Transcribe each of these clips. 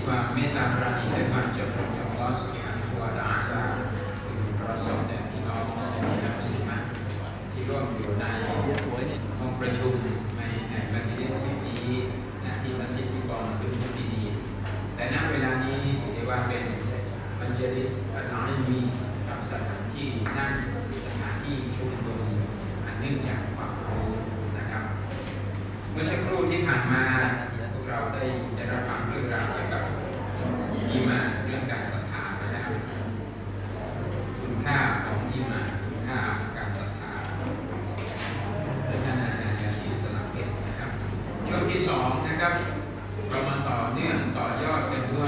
ความเมตตาปราณีและความจำเป็นของอัลเลาะห์ซุบฮานะฮูวะตะอาลาประสบแด่พี่น้องมุสลิมและมุสลิมะที่ร่วมอยู่ในห้องประชุมในมัจลิสนี้ที่มัสยิดที่กองทุนมุสลิมีแต่ณเวลานี้ถือได้ว่าเป็นมัจลิสอัลอิลมีกับสถานที่นั่งสถานที่ชุมนุมอันเนื่องจากความรู้นะครับเมื่อสักครู่ที่ผ่านมาพวกเราได้รับฟังเรื่องราวเกี่ยวกับอีหม่านเรื่องการศรัทธาไปแล้วคุณค่าของอีหม่านคุณค่าของการศรัทธาโดยท่านอาจารย์ยาซีสลับเพชรนะครับช่วงที่สองนะครับเรามาต่อเนื่องต่อยอดกันด้วย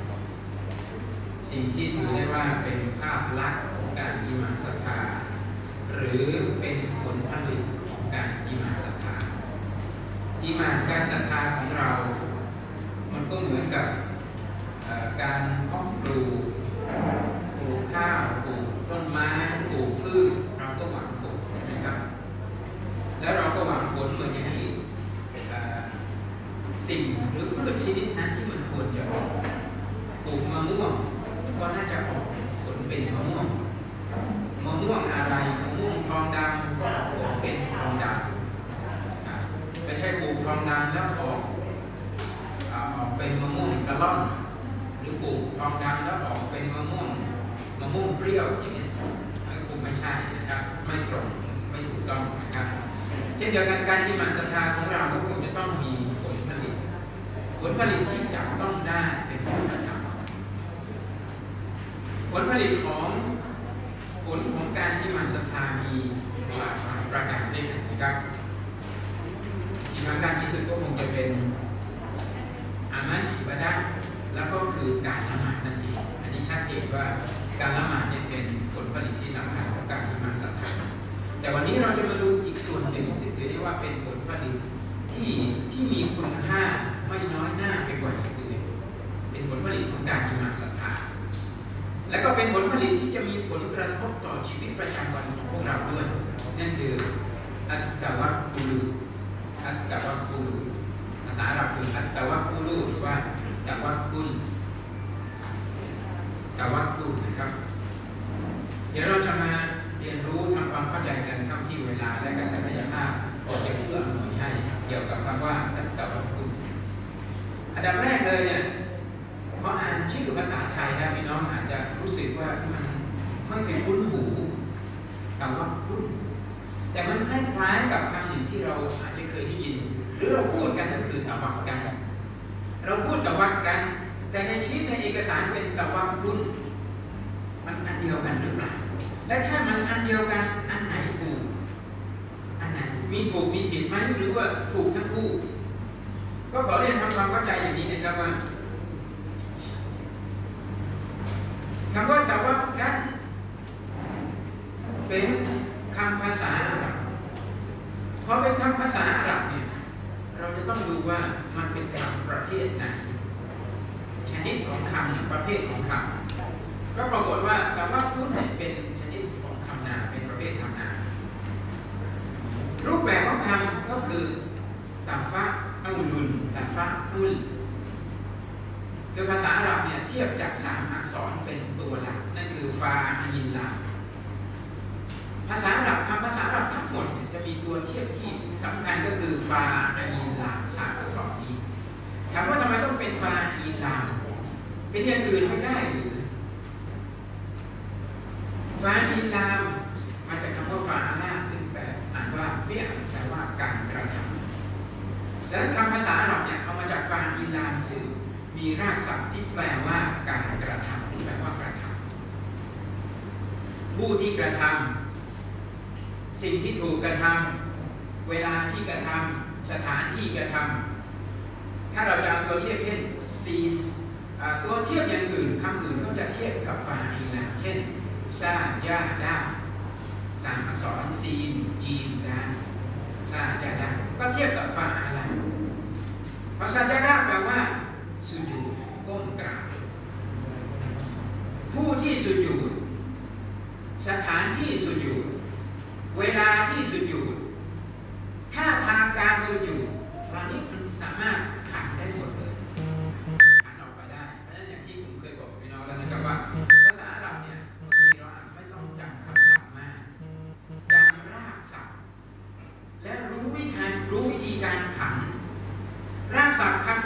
สิ่งที่ถือได้ว่าเป็นภาพลักษณ์ของการอีหม่านศรัทธาหรือเป็นผลผลิตของการอีหม่านศรัทธาอีหม่านการศรัทธาของเรามันก็เหมือนกับการเพาะปลูกข้าวปลูกต้นไม้ปลูกพืชเราก็หวังผลใช่ไหมครับแล้วเราก็หวังผลเหมือนอย่างที่สิ่งหรือพืชชนิดนั้นที่มันควรจะออกปลูกมะม่วงก็น่าจะออกผลเป็นมะม่วงอะไรมะม่วงทองดำก็ออกผลเป็นทองดำไม่ใช่ปลูกทองดำแล้วออกเป็นมะม่วงกระล่อนหรือปลูกทองดำแล้วออกเป็นมะม่วงเปรี้ยวอย่างนี้คงไม่ใช่นะครับไม่ตรงไม่ถูกต้องนะครับเช่นเดียวกันการที่มันศรัทธาของเราก็คงจะต้องมีผลผลิตที่จับต้องได้เป็นผลธรรมผลผลิตของการที่มันศรัทธามีหลากหลายประการด้วยกันนะครับที่สำคัญที่สุดก็คงจะเป็นอามัลอิบาดะห์แล้วก็คือการละหมาดนั่นเองอันนี้ชัดเจนว่าการละหมาดเนี่ยเป็นผลผลิตที่สำคัญของการที่มันศรัทธาแต่วันนี้เราจะมาดูอีกส่วนหนึ่งที่ถือได้ว่าเป็นผลผลิตที่มีคุณค่าไม่น้อยหน้าไปกว่าอย่างอื่นเป็นผลผลิตของการที่มันศรัทธาและก็เป็นผลผลิตที่จะมีผลกระทบต่อชีวิตประจำวันของพวกเราด้วยนั่นคืออัตตะวักกุลภาษาอาหรับคืออัตตะวักกุลหรือว่าตะวักกุลนะครับเดี๋ยวเราจะมาเรียนรู้ทำความเข้าใจกันเท่าที่เวลาและการศักยภาพพอจะเอื้ออำนวยให้เกี่ยวกับคำว่าอัตตะวักกุลอันดับแรกเลยเนี่ยพออ่านชื่อภาษาไทยแล้วพี่น้องอาจจะรู้สึกว่ามันไม่เคยคุ้นหูตะวักกุลแต่มันคล้ายๆกับคำหนึ่งที่เราอาจจะเคยได้ยินหรือเราพูดกันก็คือตะวักกันเราพูดตะวักกันแต่ในชีวิตในเอกสารเป็นตะวักกุลมันอันเดียวกันหรือเปล่าและถ้ามันอันเดียวกันอันไหนถูกอันไหนมีถูกมีผิดไหมหรือว่าถูกทั้งคู่ก็ขอเรียนทำความเข้าใจอย่างนี้นะครับว่าคำว่าตะวักกันเป็นคำภาษาอาหรับพอเป็นคำภาษาอาหรับเนี่ยเราจะต้องดูว่ามันเป็นคำประเภทไหนชนิดของคำประเภทของคำก็ปรากฏว่าตะวักกุลเป็นชนิดของคำนามเป็นประเภทคำนามรูปแบบของคำก็คือตัฟะอุลุนตัฟะอุลคือภาษาอาหรับเนี่ยเทียบจาก3อักษรเป็นตัวหลักนั่นคือฟาอินลาภาษาอาหรับทั้งหมดจะมีตัวเทียบที่สำคัญก็คือฟาอินลา3อักษรนี้ถามว่าทำไมต้องเป็นฟาอินลาเป็นอย่างอื่นไม่ได้หรือฟาอินลามาจากคำว่าฟาอาลาซึ่งแปลอ่านว่าเฟี้ยแปลว่าการกระทำดังนั้นคำภาษาอาหรับเนี่ยเอามาจากฟาอินลาซึ่งมีรากศัพท์ที่แปลว่าการกระทำแปลว่ากระทำผู้ที่กระทำสิ่งที่ถูกกระทำเวลาที่กระทำสถานที่กระทำถ้าเราจะเอาตัวเทียบเช่นซีตัวเทียบอย่างอื่นคำอื่นก็จะเทียบกับฟาอิลาเช่นซาจาดา3อักษรซีนจีนดาซาจาดาก็เทียบกับฟาอาลาภาษาจาดาแปลว่าสุญูดก้มกราบผู้ที่สุญูดสถานที่สุญูดเวลาที่สุญูดท่าทางการสุญูดเหล่านี้มันสามารถขันได้หมดเลยขันออกไปได้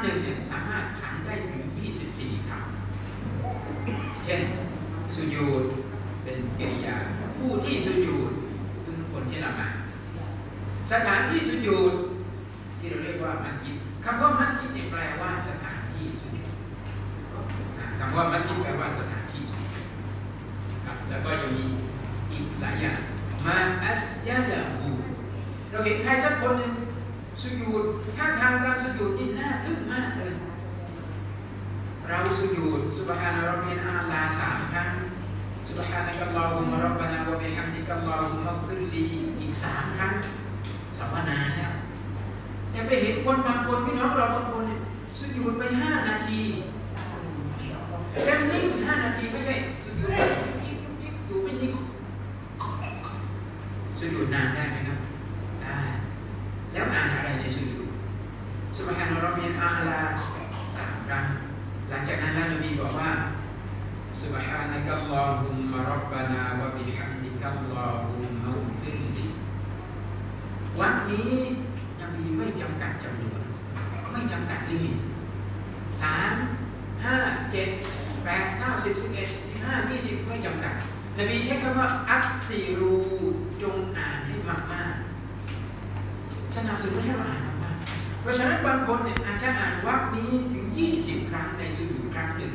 หนึ่งเนี่ยสามารถผันได้ถึง24ครั้งเช่นสุญูดเป็นกริยาผู้ที่สุญูดคือคนที่ละหมาดสถานที่สุญูดที่เราเรียกว่ามัสยิดคำว่ามัสยิดแปลว่าสถานที่สุญูดคำว่ามัสยิดแปลว่าสถานที่สุญูดครับแล้วก็ยังมีอีกหลายอย่างมาอัสยาดะฮูเราเห็นใครสักคนหนึ่งสุญูดท่าทางการสุญูดนี่น่าทึ่งมากเลยเราสุญูดซุบฮานะร็อบบิลอาลา3ครั้งซุบฮานะกัลลอฮุมะร็อบบานะวะบิฮัมดิกัลลอฮุมะฟิรลีอีก3ครั้งสวนาแล้วแต่ไปเห็นคนบางคนพี่น้องเราบางคนสุญูดไป5 นาทีแค่นิ่ง5 นาทีไม่ใช่สุญูดอยู่ไม่นิ่งสุญูดนานได้ไหมครับได้แล้วอ่านอะไรในสุญูดซุบฮานะร็อบบิลอาลา3ครั้งหลังจากนั้นแล้วนบีบอกว่าซุบฮานะกัลลอฮุมะร็อบบานะวะบิฮัมดิกัลลอฮุมะฟิรลีวันนี้นบีไม่จำกัดจำนวนไม่จำกัดลิมิต3 5 7 8 9 10 11 15 20ไม่จำกัดนบีใช้คำว่าอักซีรูจงอ่านให้มากๆสนับสนุนให้เราอ่านมากๆเพราะฉะนั้นบางคนเนี่ยอาจจะอ่านวรรคนี้ถึง20 ครั้งในสุญูดครั้งหนึ่ง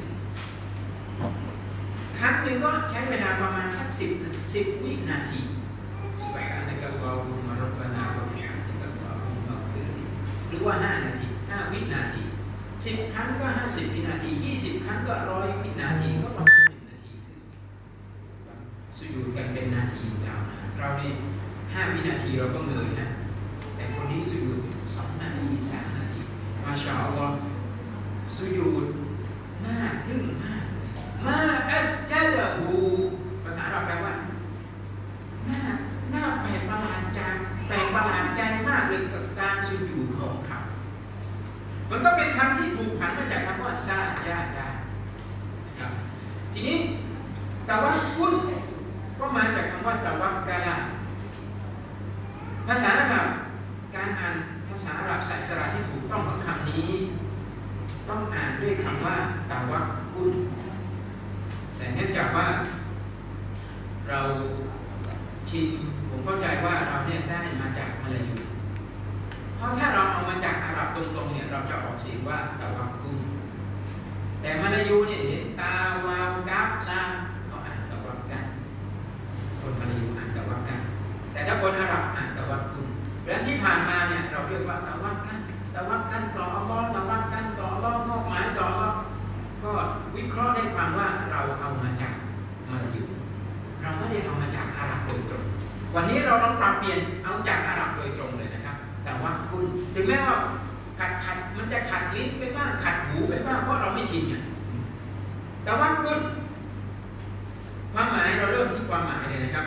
ก็ใช้เวลาประมาณสัก10 วินาทีSubhanaka Allahumma Rabbana wa bihamdika Allahumma ighfirli หรือว่า5 นาที 5 วินาที10 ครั้งก็50 วินาที20 ครั้งก็100 วินาทีก็ประมาณ1 นาทีสุญูดกันเป็นนาทียาวนะเรานี่5 วินาทีเราก็เหนื่อยนะแต่คนนี้สุญูด2 นาที 3 นาทีมาชาอัลลอฮ์สุญูดน่าทึ่งมากมาอัสญะดะฮูภาษาอาหรับแปลว่าน่าแปลกประหลาดใจมากเลยกับการสุญูดของเขามันก็เป็นคำที่ถูกผันมาจากคำว่าซาญาดะครับทีนี้ตะวักกุลก็มาจากคำว่าตะวักกะละภาษาอาหรับการอ่านภาษาอาหรับใส่สระที่ถูกต้องของคำนี้ต้องอ่านด้วยคำว่าตะวักกุลแต่เนื่องจากว่าเราชินผมเข้าใจว่าเราเนี่ยได้มาจากมาลายูเพราะถ้าเราเอามาจากอาหรับตรงๆเนี่ยเราจะออกเสียงว่าตะวักกุลแต่มาลายูเนี่ยเห็นตาวาวกัฟลามเขาอ่านตะวักกันคนมาลายูอ่านตะวักกันแต่ถ้าคนอาหรับอ่านตะวักกุลและที่ผ่านมาเนี่ยเราเรียกว่าตะวักกันต่ออัลเลาะห์ตะวักกันต่ออัลเลาะห์มอบหมายต่ออัลเลาะห์ก็วิเคราะห์ได้ความว่าเราเอามาจากมาลายูเราไม่ได้เอามาจากอาหรับโดยตรงวันนี้เราต้องปรับเปลี่ยนเอาจากอาหรับโดยตรงเลยนะครับแต่ว่าคุณถึงแม้ว่าขัดมันจะขัดลิ้นไปบ้างขัดหูไปบ้างเพราะเราไม่ชินเนี่ยแต่ว่าคุณความหมายเราเริ่มที่ความหมายเลยนะครับ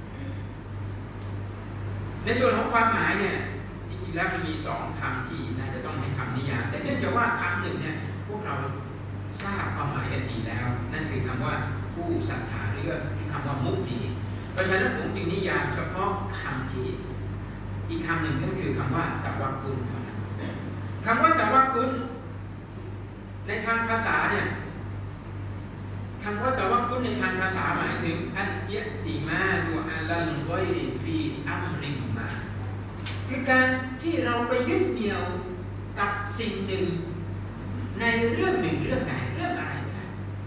ในส่วนของความหมายเนี่ยจริงๆแล้วมันมี2 คำที่น่าจะต้องให้คำนิยามแต่เนื่องจากว่าคำหนึ่งเนี่ยพวกเราทราบความหมายกันดีแล้วนั่นคือคำว่าผู้ศรัทธาหรือคำว่ามุกมีเพราะฉะนั้นผมจึงนิยามเฉพาะคำที่อีกคำหนึ่งก็คือคำว่าตะวักกุลคำว่าตะวักกุลในทางภาษาเนี่ยคำว่าตะวักกุลในทางภาษาหมายถึงอันยะติมาดูอาลัลกอยริฟีอัมริมาคือการที่เราไปยึดเหนี่ยวกับสิ่งหนึ่งในเรื่องหนึ่งเรื่องใดเรื่องอะไรก็ได้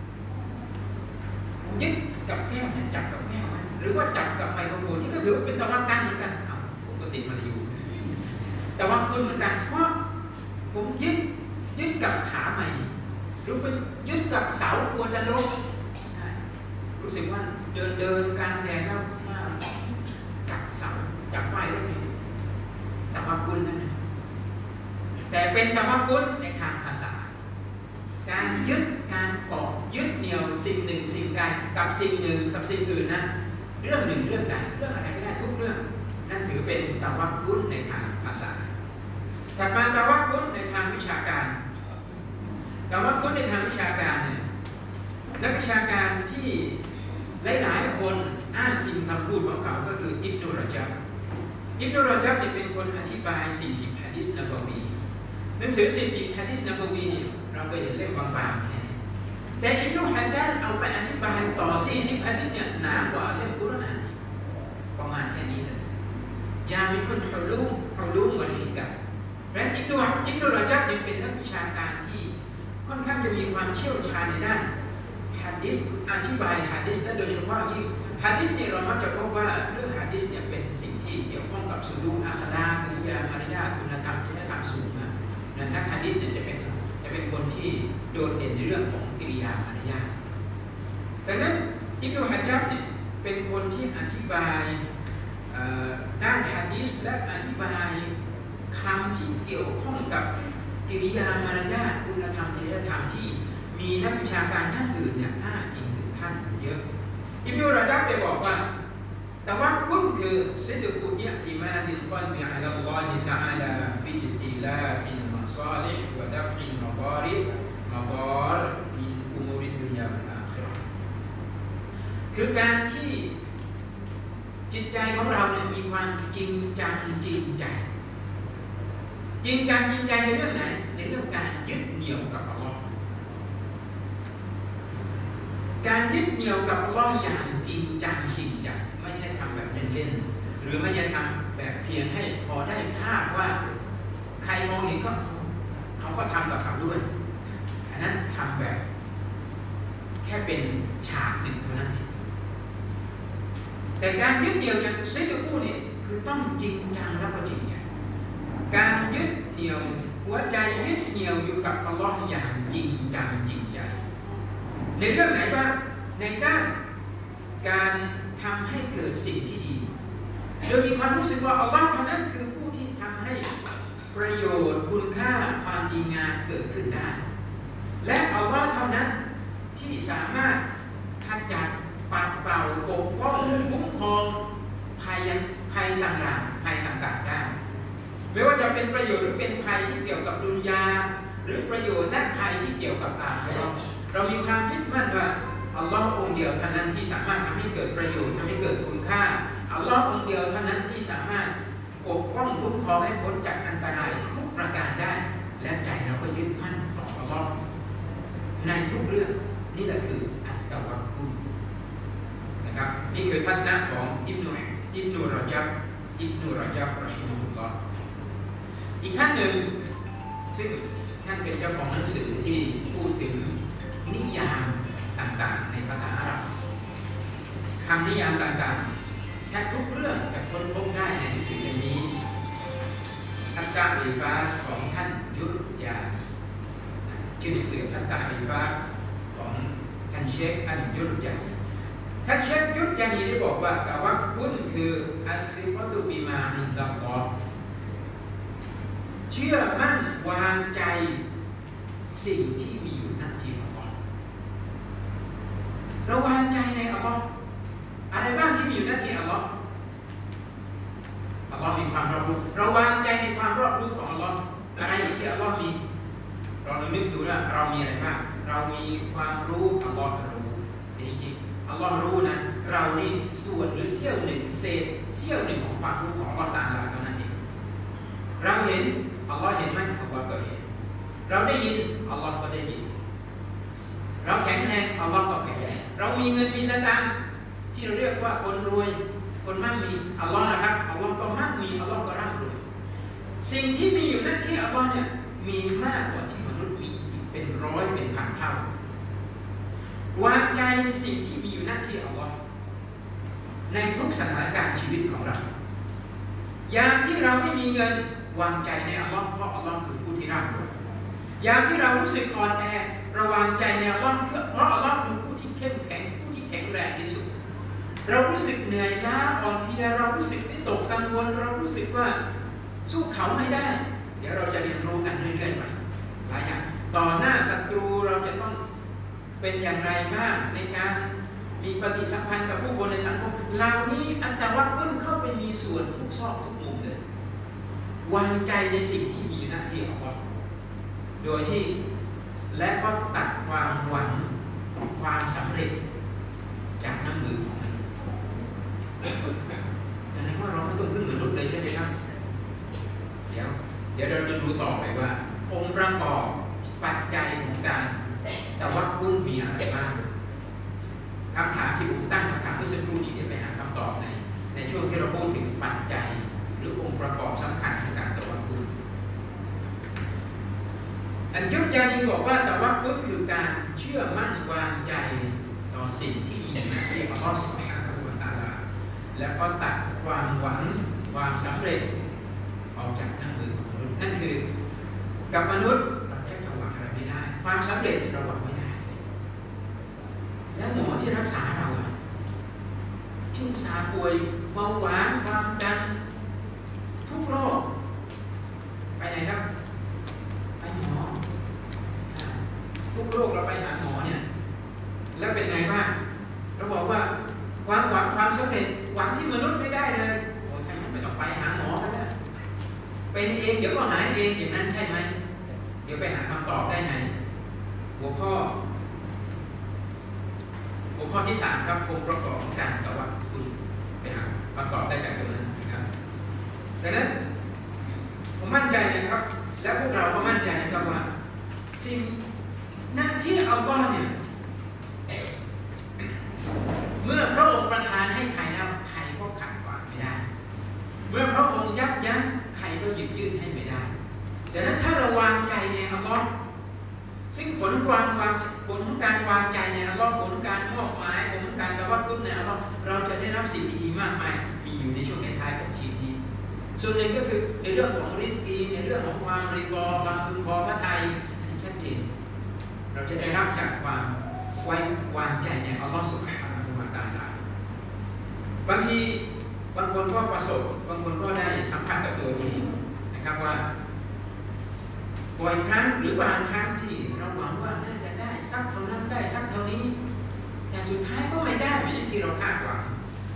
ยึดกับแก้วเนี่ยจับกับแก้วหรือว่าจับกับไมโครโฟนนี่ก็ถือว่าเป็นตะวักกันเหมือนกันผมก็ติดมาอยู่แต่ว่าคุณเหมือนกันเพราะผมยึดกับขาใหม่หรือไปยึดกับเสากลัวจะล้มรู้สึกว่าเดินกลางแดดแล้วจับเสาจับไม้แล้วตะวักกุลนั่นนะแต่เป็นตะวักกุลในทางภาษาการยึดการเกาะยึดเหนี่ยวสิ่งหนึ่งสิ่งใดกับสิ่งหนึ่งกับสิ่งอื่นนั้นเรื่องหนึ่งเรื่องใดเรื่องอะไรก็ได้ทุกเรื่องนั่นถือเป็นตะวักกุลในทางภาษาถัดมาตะวักกุลในทางวิชาการตะวักกุลในทางวิชาการเนี่ยนักวิชาการที่หลายๆคนอ้างอิงคำพูดของเขาก็คืออิบนุรจับเป็นคนอธิบาย40 หะดีษนบวีหนังสือ40ฮะดีษนบวีเนี่ยเราเคยเห็นเล่มบางๆแค่นี้แต่อิบนุฮัจญารเอาไปอธิบายต่อ40ฮะดีษเนี่ยหนากว่าเล่มกุรอานประมาณแค่นี้เลยจามิอุลฮุลูมวัลฮิกะมและอิบนุรอญับเป็นนักวิชาการที่ค่อนข้างจะมีความเชี่ยวชาญในด้านหะดีษอธิบายหะดีษและโดยเฉพาะยิ่งหะดีษเนี่ยเรามักจะพบว่าเรื่องหะดีษเนี่ยเป็นสิ่งที่เกี่ยวข้องกับสุลูกอัคลากกิริยามารยาทคุณธรรมจริยธรรมสูงมากนักหะดีษเนี่ยจะเป็นคนที่โดดเด่นในเรื่องของกิริยามารยาทดังนั้นอิบนุฮัจญารเนี่ยเป็นคนที่อธิบายด้านหะดีษและอธิบายคำที่เกี่ยวข้องกับกิริยามารยาทคุณธรรมจริยธรรมที่มีนักวิชาการท่านอื่นเนี่ยอ้างอิงถึงท่านเยอะอิบนุรอญับได้บอกว่าแต่ว่าคุณคือซิดกุยะติมาดิลกัลบิอะลาอัลลอฮิตะอาลาฟิจิติลาบิลมัซาลิฮ์วะดัฟอิลมะฎาริบมินอุมูริดดุนยาวัลอาคิเราะห์คือการที่จิตใจของเราเนี่ยมีความจริงจังจริงใจในเรื่องไหนในเรื่องการยึดเหนี่ยวกับอัลลอฮ์การยึดเหนี่ยวกับอัลลอฮ์อย่างจริงจังไม่ใช่ทำแบบเล่นๆหรือไม่ใช่ทำแบบเพียงให้พอได้ภาพว่าใครมองเห็นก็เขาก็ทำกับเขาด้วยอันนั้นทำแบบแค่เป็นฉากหนึ่งเท่านั้นแต่การยึดเหนี่ยวอย่างเซดกูเนี่ยคือต้องจริงจังแล้วก็จริงใจการยึดเหนี่ยวหัวใจยึดเหนี่ยวอยู่กับอัลลอฮ์อย่างจริงจังจริงใจในเรื่องไหนบ้างในด้านการทำให้เกิดสิ่งที่ดีโดยมีความรู้สึกว่าอัลลอฮ์เท่านั้นคือผู้ที่ทำให้ประโยชน์คุณค่าความดีงามเกิดขึ้นได้และอัลลอฮ์เท่านั้นที่สามารถขจัดปัดเป่าปกป้องคุ้มครองภัยต่างๆได้ไม่ว่าจะเป็นประโยชน์หรือเป็นภัยที่เกี่ยวกับดุนยาหรือประโยชน์และภัยที่เกี่ยวกับอาคิเราะห์เรามีความยึดมั่นว่าอัลลอฮ์องค์เดียวเท่านั้นที่สามารถทำให้เกิดประโยชน์ทำให้เกิดคุณค่าอัลลอฮ์องค์เดียวเท่านั้นที่สามารถปกป้องคุ้มครองให้พ้นจากอันตรายทุกประการได้และใจเราก็ยึดมั่นต่ออัลลอฮ์ในทุกเรื่องนี่แหละคืออัตตะวักกุลนะครับนี่คือทัศนะของอิบนุรอญับรอฮิมะฮุลลอฮ์อีกท่านหนึ่งซึ่งท่านเป็นเจ้าของหนังสือที่พูดถึงนิยามต่างๆในภาษาอาหรับคำนิยามต่างๆแทบทุกเรื่องจะค้นพบได้ในหนังสือเล่มนี้อัตตะรีฟาของท่านยุรยาชื่อหนังสืออัตตะรีฟาของท่านเชคอันยุรยาท่านเชคยุรยานีได้บอกว่าตะวักกุลคืออัสซิฟะตุบิมาอินดัลลอฮ์เชื่อมั่นวางใจสิ่งที่มีอยู่ณที่อัลลอฮ์เราวางใจในอัลลอฮ์อะไรบ้างที่มีอยู่ณที่อัลลอฮ์มีความรอบรู้เราวางใจในความรอบรู้ของอัลลอฮ์อะไรที่อัลลอฮ์มีเรานึกดูนะเรามีอะไรบ้างเรามีความรู้อัลลอฮ์รู้จริงๆอัลลอฮ์รู้นะเรานี่ส่วนหรือเสี้ยวหนึ่งเศษเสี้ยวหนึ่งของความรู้ของอัลลอฮ์ตาอาลาเท่านั้นเองเราเห็นอัลลอฮ์เห็นไหมอัลลอฮ์ก็เห็นเราได้ยินอัลลอฮ์ก็ได้ยินเราแข็งแรงอัลลอฮ์ก็แข็งแรงเรามีเงินมีสตางค์ที่เราเรียกว่าคนรวยคนมั่งมีอัลลอฮ์นะครับอัลลอฮ์ก็มั่งมีอัลลอฮ์ก็ร่ำรวยสิ่งที่มีอยู่หน้าที่อัลลอฮ์เนี่ยมีมากกว่าที่มนุษย์มีเป็นร้อยเป็นพันเท่าวางใจในสิ่งที่มีอยู่หน้าที่อัลลอฮ์ในทุกสถานการณ์ชีวิตของเรายามที่เราไม่มีเงินวางใจในอัลลอฮ์เพราะอัลลอฮ์คือผู้ที่ร่ำรวยยามที่เรารู้สึกอ่อนแอระวางใจในอัลลอฮ์เพราะอัลลอฮ์คือผู้ที่เข้มแข็งผู้ที่แข็งแรงที่สุดเรารู้สึกเหนื่อยล้าอ่อนเพลียเรารู้สึกวิตกกังวลเรารู้สึกว่าสู้เขาไม่ได้เดี๋ยวเราจะเรียนรู้กันเรื่อยๆไปหลายอย่างต่อหน้าศัตรูเราจะต้องเป็นอย่างไรบ้างในการมีปฏิสัมพันธ์กับผู้คนในสังคมเหล่านี้อัตตะวักกุลเข้าไปมีส่วนทุกซอกทุกมุมเลยวางใจในสิ่งที่มีหน้าที่ของเราโดยที่และก็ตัดความหวังความสำเร็จจากน้ำมือของมันแสดงว่าเราไม่ต้องพึ่งมนุษย์เลยใช่ไหมครับเดี๋ยวเราจะดูต่อไปว่าองค์ประกอบปัจจัยของการแต่ว่าคุณมีอะไรบ้างคำถามที่ผมตั้งคำถามเมื่อสักครู่นี้จะไปหาคำตอบในช่วงที่เราพูดถึงปัจจัยหรือองค์ประกอบสำคัญของการตะวักกุลอันยุทธยานีบอกว่าตะวักกุลคือการเชื่อมั่นวางใจต่อสิ่งที่มีอยู่ที่อัลลอฮฺซุบฮานะฮูวะตะอาลาแล้วก็ตัดความหวังความสำเร็จออกจากหน้ามือของมนุษย์นั่นคือกับมนุษย์เราแทบจะหวังอะไรไม่ได้ความสำเร็จเราหวังไม่ได้และหมอที่รักษาเราที่รักษาป่วยเบาหวานความดันทุกโรคไปไหนครับไปหมอทุกโรคเราไปหาหมอเนี่ยแล้วเป็นไงบ้างเราบอกว่าความหวังความสำเร็จหวังที่มนุษย์ไม่ได้เลยโอ้ยท่านไม่ต้องไปหาหมอก็ได้เป็นเองเดี๋ยวก็หายเองอย่างนั้นใช่ไหมเดี๋ยวไปหาคำตอบได้ไงหัวข้อที่ 3ครับองค์ประกอบของการตะวักกุลไปหาคำตอบได้จากตรงนั้นนะครับดังนั้นผมมั่นใจนะครับและพวกเราก็มั่นใจนะครับว่าสิ่งหน้าที่อัลลอฮ์เนี่ยเมื่อพระองค์ประทานให้ใครแล้วใครก็ขัดขวางไม่ได้เมื่อพระองค์ยับยั้งใครก็หยุดยืดให้ไม่ได้ดังนั้นถ้าเราวางใจในอัลลอฮ์ซึ่งผลของการวางใจในอัลลอฮ์ผลของการมอบหมายผลของการตะวักกุลในอัลลอฮ์เราจะได้รับสิ่งดีๆมากมายมีอยู่ในช่วงท้ายของชีวิตนี้ส่วนหนึ่งก็คือในเรื่องของริสกีในเรื่องของความริกอความพึงพอพระทัยชัดเจนเราจะได้รับจากความไว้วางใจในอัลลอฮ์ซุบฮานะฮูวะตะอาลาบางทีบางคนก็ประสบบางคนก็ได้สัมผัสกับตัวเองนะครับว่าบ่อยครั้งหรือบางครั้งที่เราหวังว่าน่าจะได้สักเท่านั้นได้สักเท่านี้แต่สุดท้ายก็ไม่ได้เหมือนที่เราคาดหวัง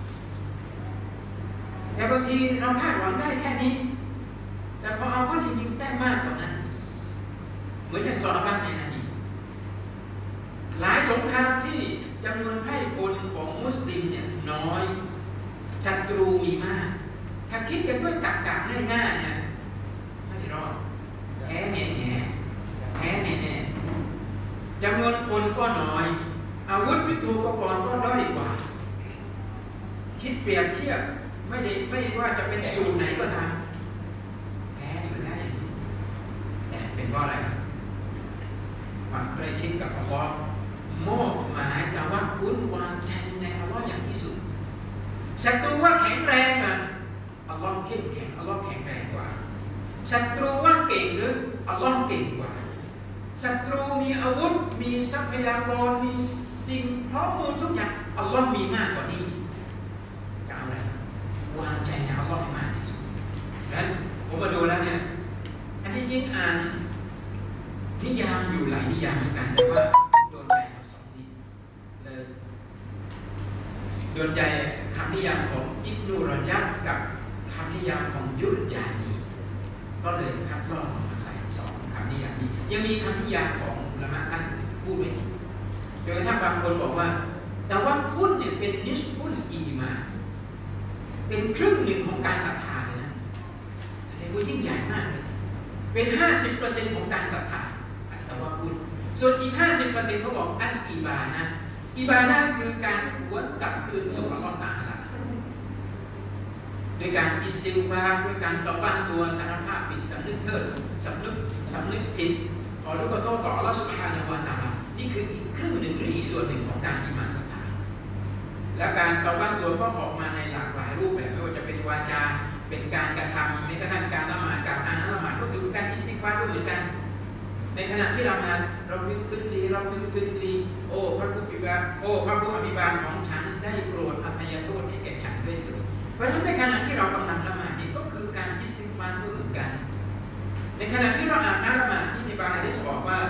แต่บางทีเราคาดหวังได้แค่นี้แต่พอเอาเข้าจริงๆได้มากกว่านั้นเหมือนอย่างซอฮาบะห์ในอดีตหลายสงครามที่จำนวนไพร่พลของมุสลิมเนี่ยน้อยศัตรูมีมากถ้าคิดกันด้วยตรรกะง่ายๆเนี่ยไม่รอดแพ้แน่ๆจำนวนคนก็น้อยอาวุธยุทโธปกรณ์ก็ด้อยกว่าคิดเปรียบเทียบไม่ว่าจะเป็นสูตรไหนก็ตามแพ้อยู่ได้แต่เป็นเพราะอะไรความใกล้ชิดกับอัลลอฮ์มอบหมายแต่ว่าคุณวางใจในอัลลอฮ์อย่างที่สุดศัตรูว่าแข็งแรงนะอัลลอฮ์เข้มแข็งอัลลอฮ์แข็งแรงกว่าศัตรูว่าเก่งหรืออัลลอฮ์เก่งกว่าศัตรูมีอาวุธมีทรัพยากรมีสิ่งพร้อมมูลทุกอย่างอัลลอฮ์มีมากกว่านี้จะเอาอะไรวางใจในอัลลอฮ์ให้มากที่สุดดังนั้นผมมาดูแล้วเนี่ยอันที่จริงอ่านนิยามอยู่หลายนิยามเหมือนกันแต่ว่าโดนใจทั้งสองนี้เลยโดนใจคำนิยามของอิบนุรอญับกับคำนิยามของยุทธยานีก็เลยคัดลอกมาใส่สองคำนิยามนี้ยังมีคำนิยามของอุลามะท่านพูดไว้อีกโดยถ้าบางคนบอกว่าแต่ว่าคุณเนี่ยเป็นนิสฟุลอีมานเป็นครึ่งหนึ่งของการศรัทธาเลยนะแต่ว่ายิ่งใหญ่มากเลยเป็น 50% ของการศรัทธาแต่ว่าคุณส่วนอีก 50% เขาบอกอันอิบานะคือการหวนกลับคืนสู่อัลเลาะห์ตะอาลาด้วยการอิสติฆฟารด้วยการตอบ้าตัวสารภาพผิดสำนึกผิดขอรู้ขอโทษต่ออัลเลาะห์ซุบฮานะฮูวะตะอาลานี่คืออีกครึ่งหนึ่งหรืออีกส่วนหนึ่งของการอิมานศรัทธาและการตอบ้าตัวก็ออกมาในหลากหลายรูปแบบไม่ว่าจะเป็นวาจาเป็นการกระทำแม้กระทั่งการละหมาดการอ่านละหมาดก็ถือการอิสติฆฟารด้วยเหมือนกันในขณะที่เรามาเราพึงขึ้นดีโอ้พระผู้อภิบาลของฉันได้โปรดอภัยโทษให้แก่ฉันด้วยเถิดเพราะฉะนั้นในขณะที่เรากำลังละหมาดนี่ก็คือการอิสติฆฟารด้วยเหมือนกันในขณะที่เราอ่านละหมาดที่ในบางหะดีษบอกว่า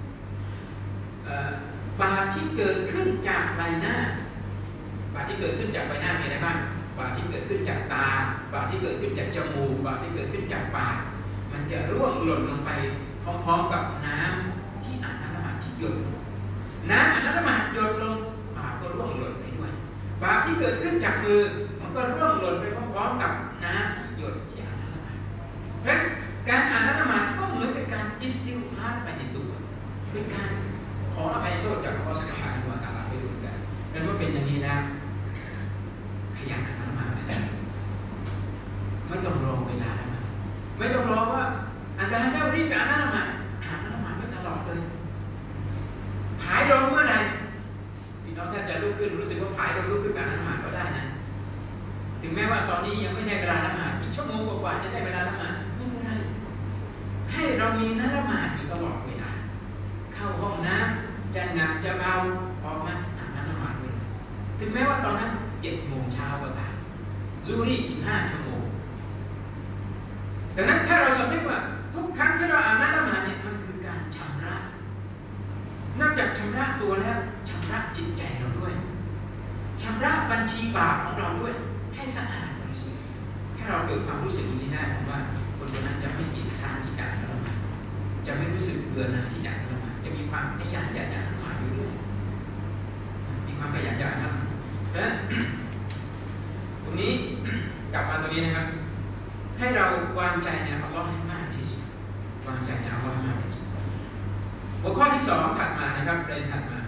บาปที่เกิดขึ้นจากใบหน้ามีอะไรบ้างบาปที่เกิดขึ้นจากตาบาปที่เกิดขึ้นจากจมูกบาปที่เกิดขึ้นจากปากมันจะร่วงหล่นลงไปพร้อมๆกับน้ำที่อ่านละหมาดที่หยดน้ำอ่านละหมาดหยดลงบาปก็ร่วงหล่นไปด้วยบาปที่เกิดขึ้นจากมือมันก็ร่วงหล่นไปพร้อมๆกับน้ำที่หยดที่อ่านละหมาดเพราะการอ่านละหมาดก็เหมือนกับการอิสไม่ต้องรอว่าอาจารย์เจ้ารีบไปอ่านละหมาดไม่ตลอดเลยผายลงเมื่อไหร่พี่น้องถ้าจะลุกขึ้นรู้สึกว่าผายลงลุกขึ้นไปอ่านละหมาดก็ได้นะถึงแม้ว่าตอนนี้ยังไม่ได้เวลาละหมาดอีกชั่วโมงกว่าจะได้เวลาละหมาดไม่เป็นไรให้เรามีนัดละหมาดอยู่ตลอดเวลาเข้าห้องน้ำจะหนักจะเบาออกมาอ่านละหมาดเลยถึงแม้ว่าตอนนั้น7 โมงเช้าก็ตามซูรีอีก5 ชั่วโมงดังนั้นถ้าเราสำนึกว่าทุกครั้งที่เราอ่านละหมาดเนี่ยมันคือการชำระนอกจากชำระตัวแล้วชำระจิตใจเราด้วยชำระบัญชีบาปของเราด้วยให้สะอาดบริสุทธิ์ถ้าเราเกิดความรู้สึกนี้ได้ผมว่าคนคนนั้นจะไม่ติดทานที่จะละหมาดจะไม่รู้สึกเบื่อหน่ายที่จะละหมาดจะมีความขยันอยากจะละหมาดอยู่ด้วยมีความขยันอยากละหมาดเพราะฉะนั้นตรงนี้กลับมาตรงนี้นะครับให้เราวางใจในอัลลอฮ์ให้มากที่สุดวางใจในอัลลอฮ์ให้มากที่สุดหัวข้อที่2ถัดมานะครับเรียนถัดมา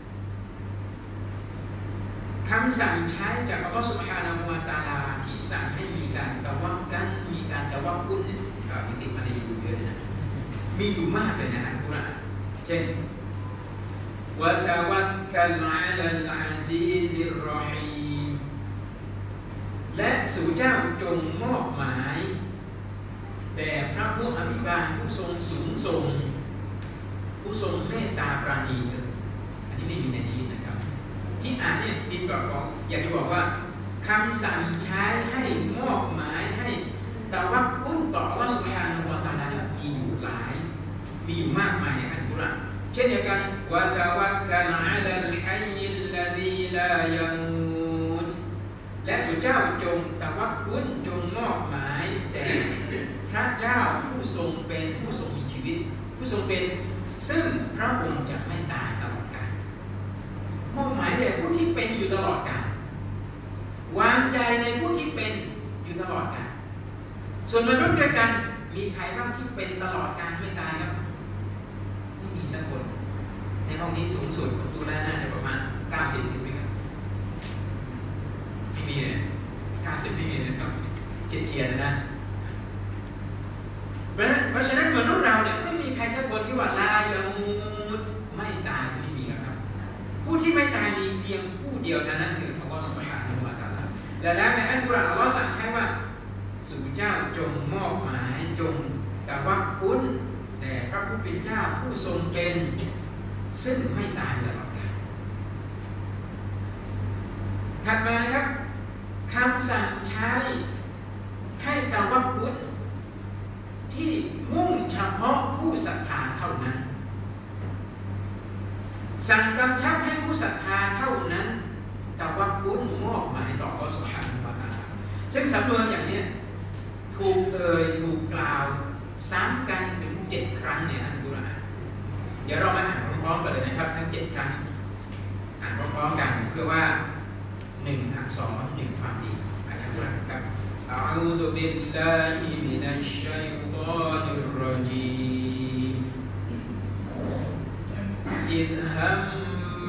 คำสั่งใช้จากอัลลอฮ์ซุบฮานะฮูวะตะอาลาที่สั่งให้มีการตะวักกัลมีการตะวักกุลเนี่ยติดมาในอยู่เยอะนะมีอยู่มากเลยนะอัลกุรอานเช่นวะตะวักกัลอะลัลอะซีซิรเราะฮีมและสู่เจ้าจงมอบหมายแด่พระผู้อภิบาลผู้ทรงสูงส่งผู้ทรงเมตตาปราณีเถิดอันนี้ไม่มีในชีตนะครับที่อ่านเนี่ยมีบอกอยากจะบอกว่าคำสั่งใช้ให้มอบหมายให้ตะวักกุลต่ออัลเลาะห์ซุบฮานะฮูวะตะอาลาเนี่ยมีอยู่มากมายในอัลกุรอานเช่นเดียวกันวะตะวักกัลอะลัลฮัยยิลลซีลายะมูตและสู่เจ้าจงตะวักกุลจงมอบหมายแด่พระเจ้าผู้ทรงเป็นผู้ทรงมีชีวิตผู้ทรงเป็นซึ่งพระองค์จะไม่ตายตลอดกาลมอบหมายแด่ผู้ที่เป็นอยู่ตลอดกาลวางใจในผู้ที่เป็นอยู่ตลอดกาลส่วนมนุษย์ด้วยกันมีใครบ้างที่เป็นตลอดกาลไม่ตายครับไม่มีสักคนในห้องนี้สูงสุดผมดูแล้วน่าจะประมาณ90ถึงไหมครับไม่มีเลย90ไม่มีเลยครับเฉียดๆนะเพราะฉะนั้นมนุษย์เราเนี่ยไม่มีใครสักคนที่ว่าลาละมูดไม่ตายไม่มีแล้วครับผู้ที่ไม่ตายมีเพียงผู้เดียวเท่านั้นคืออัลลอฮฺซุบฮานะฮูวะตะอาลาและแล้วในอัลกุรอานอัลลอฮฺสั่งใช้ว่าสู่เจ้าจงมอบหมายจงตะวักกุลแด่พระผู้เป็นเจ้าผู้ทรงเป็นซึ่งไม่ตายตลอดกาลถัดมานะครับคำสั่งใช้ให้ตะวักกุลที่มุ่งเฉพาะผู้ศรัทธาเท่านั้นสั่งกำชับให้ผู้ศรัทธาเท่านั้นตะวักกุลมอบหมายต่ออัลเลาะห์ซุบฮานะฮูวะตะอาลาซึ่งสำนวนอย่างนี้ถูกถูกกล่าวซ้ำกันถึง7 ครั้งในอัลกุรอานเดี๋ยวเรามาอ่านพร้อมๆกันเลยนะครับทั้ง7 ครั้งอ่านพร้อมๆกันเพื่อว่า1 อักษร 1 ความดีอายะห์แรกครับأعوذ بالله من الشيطان الرجيم إذ هم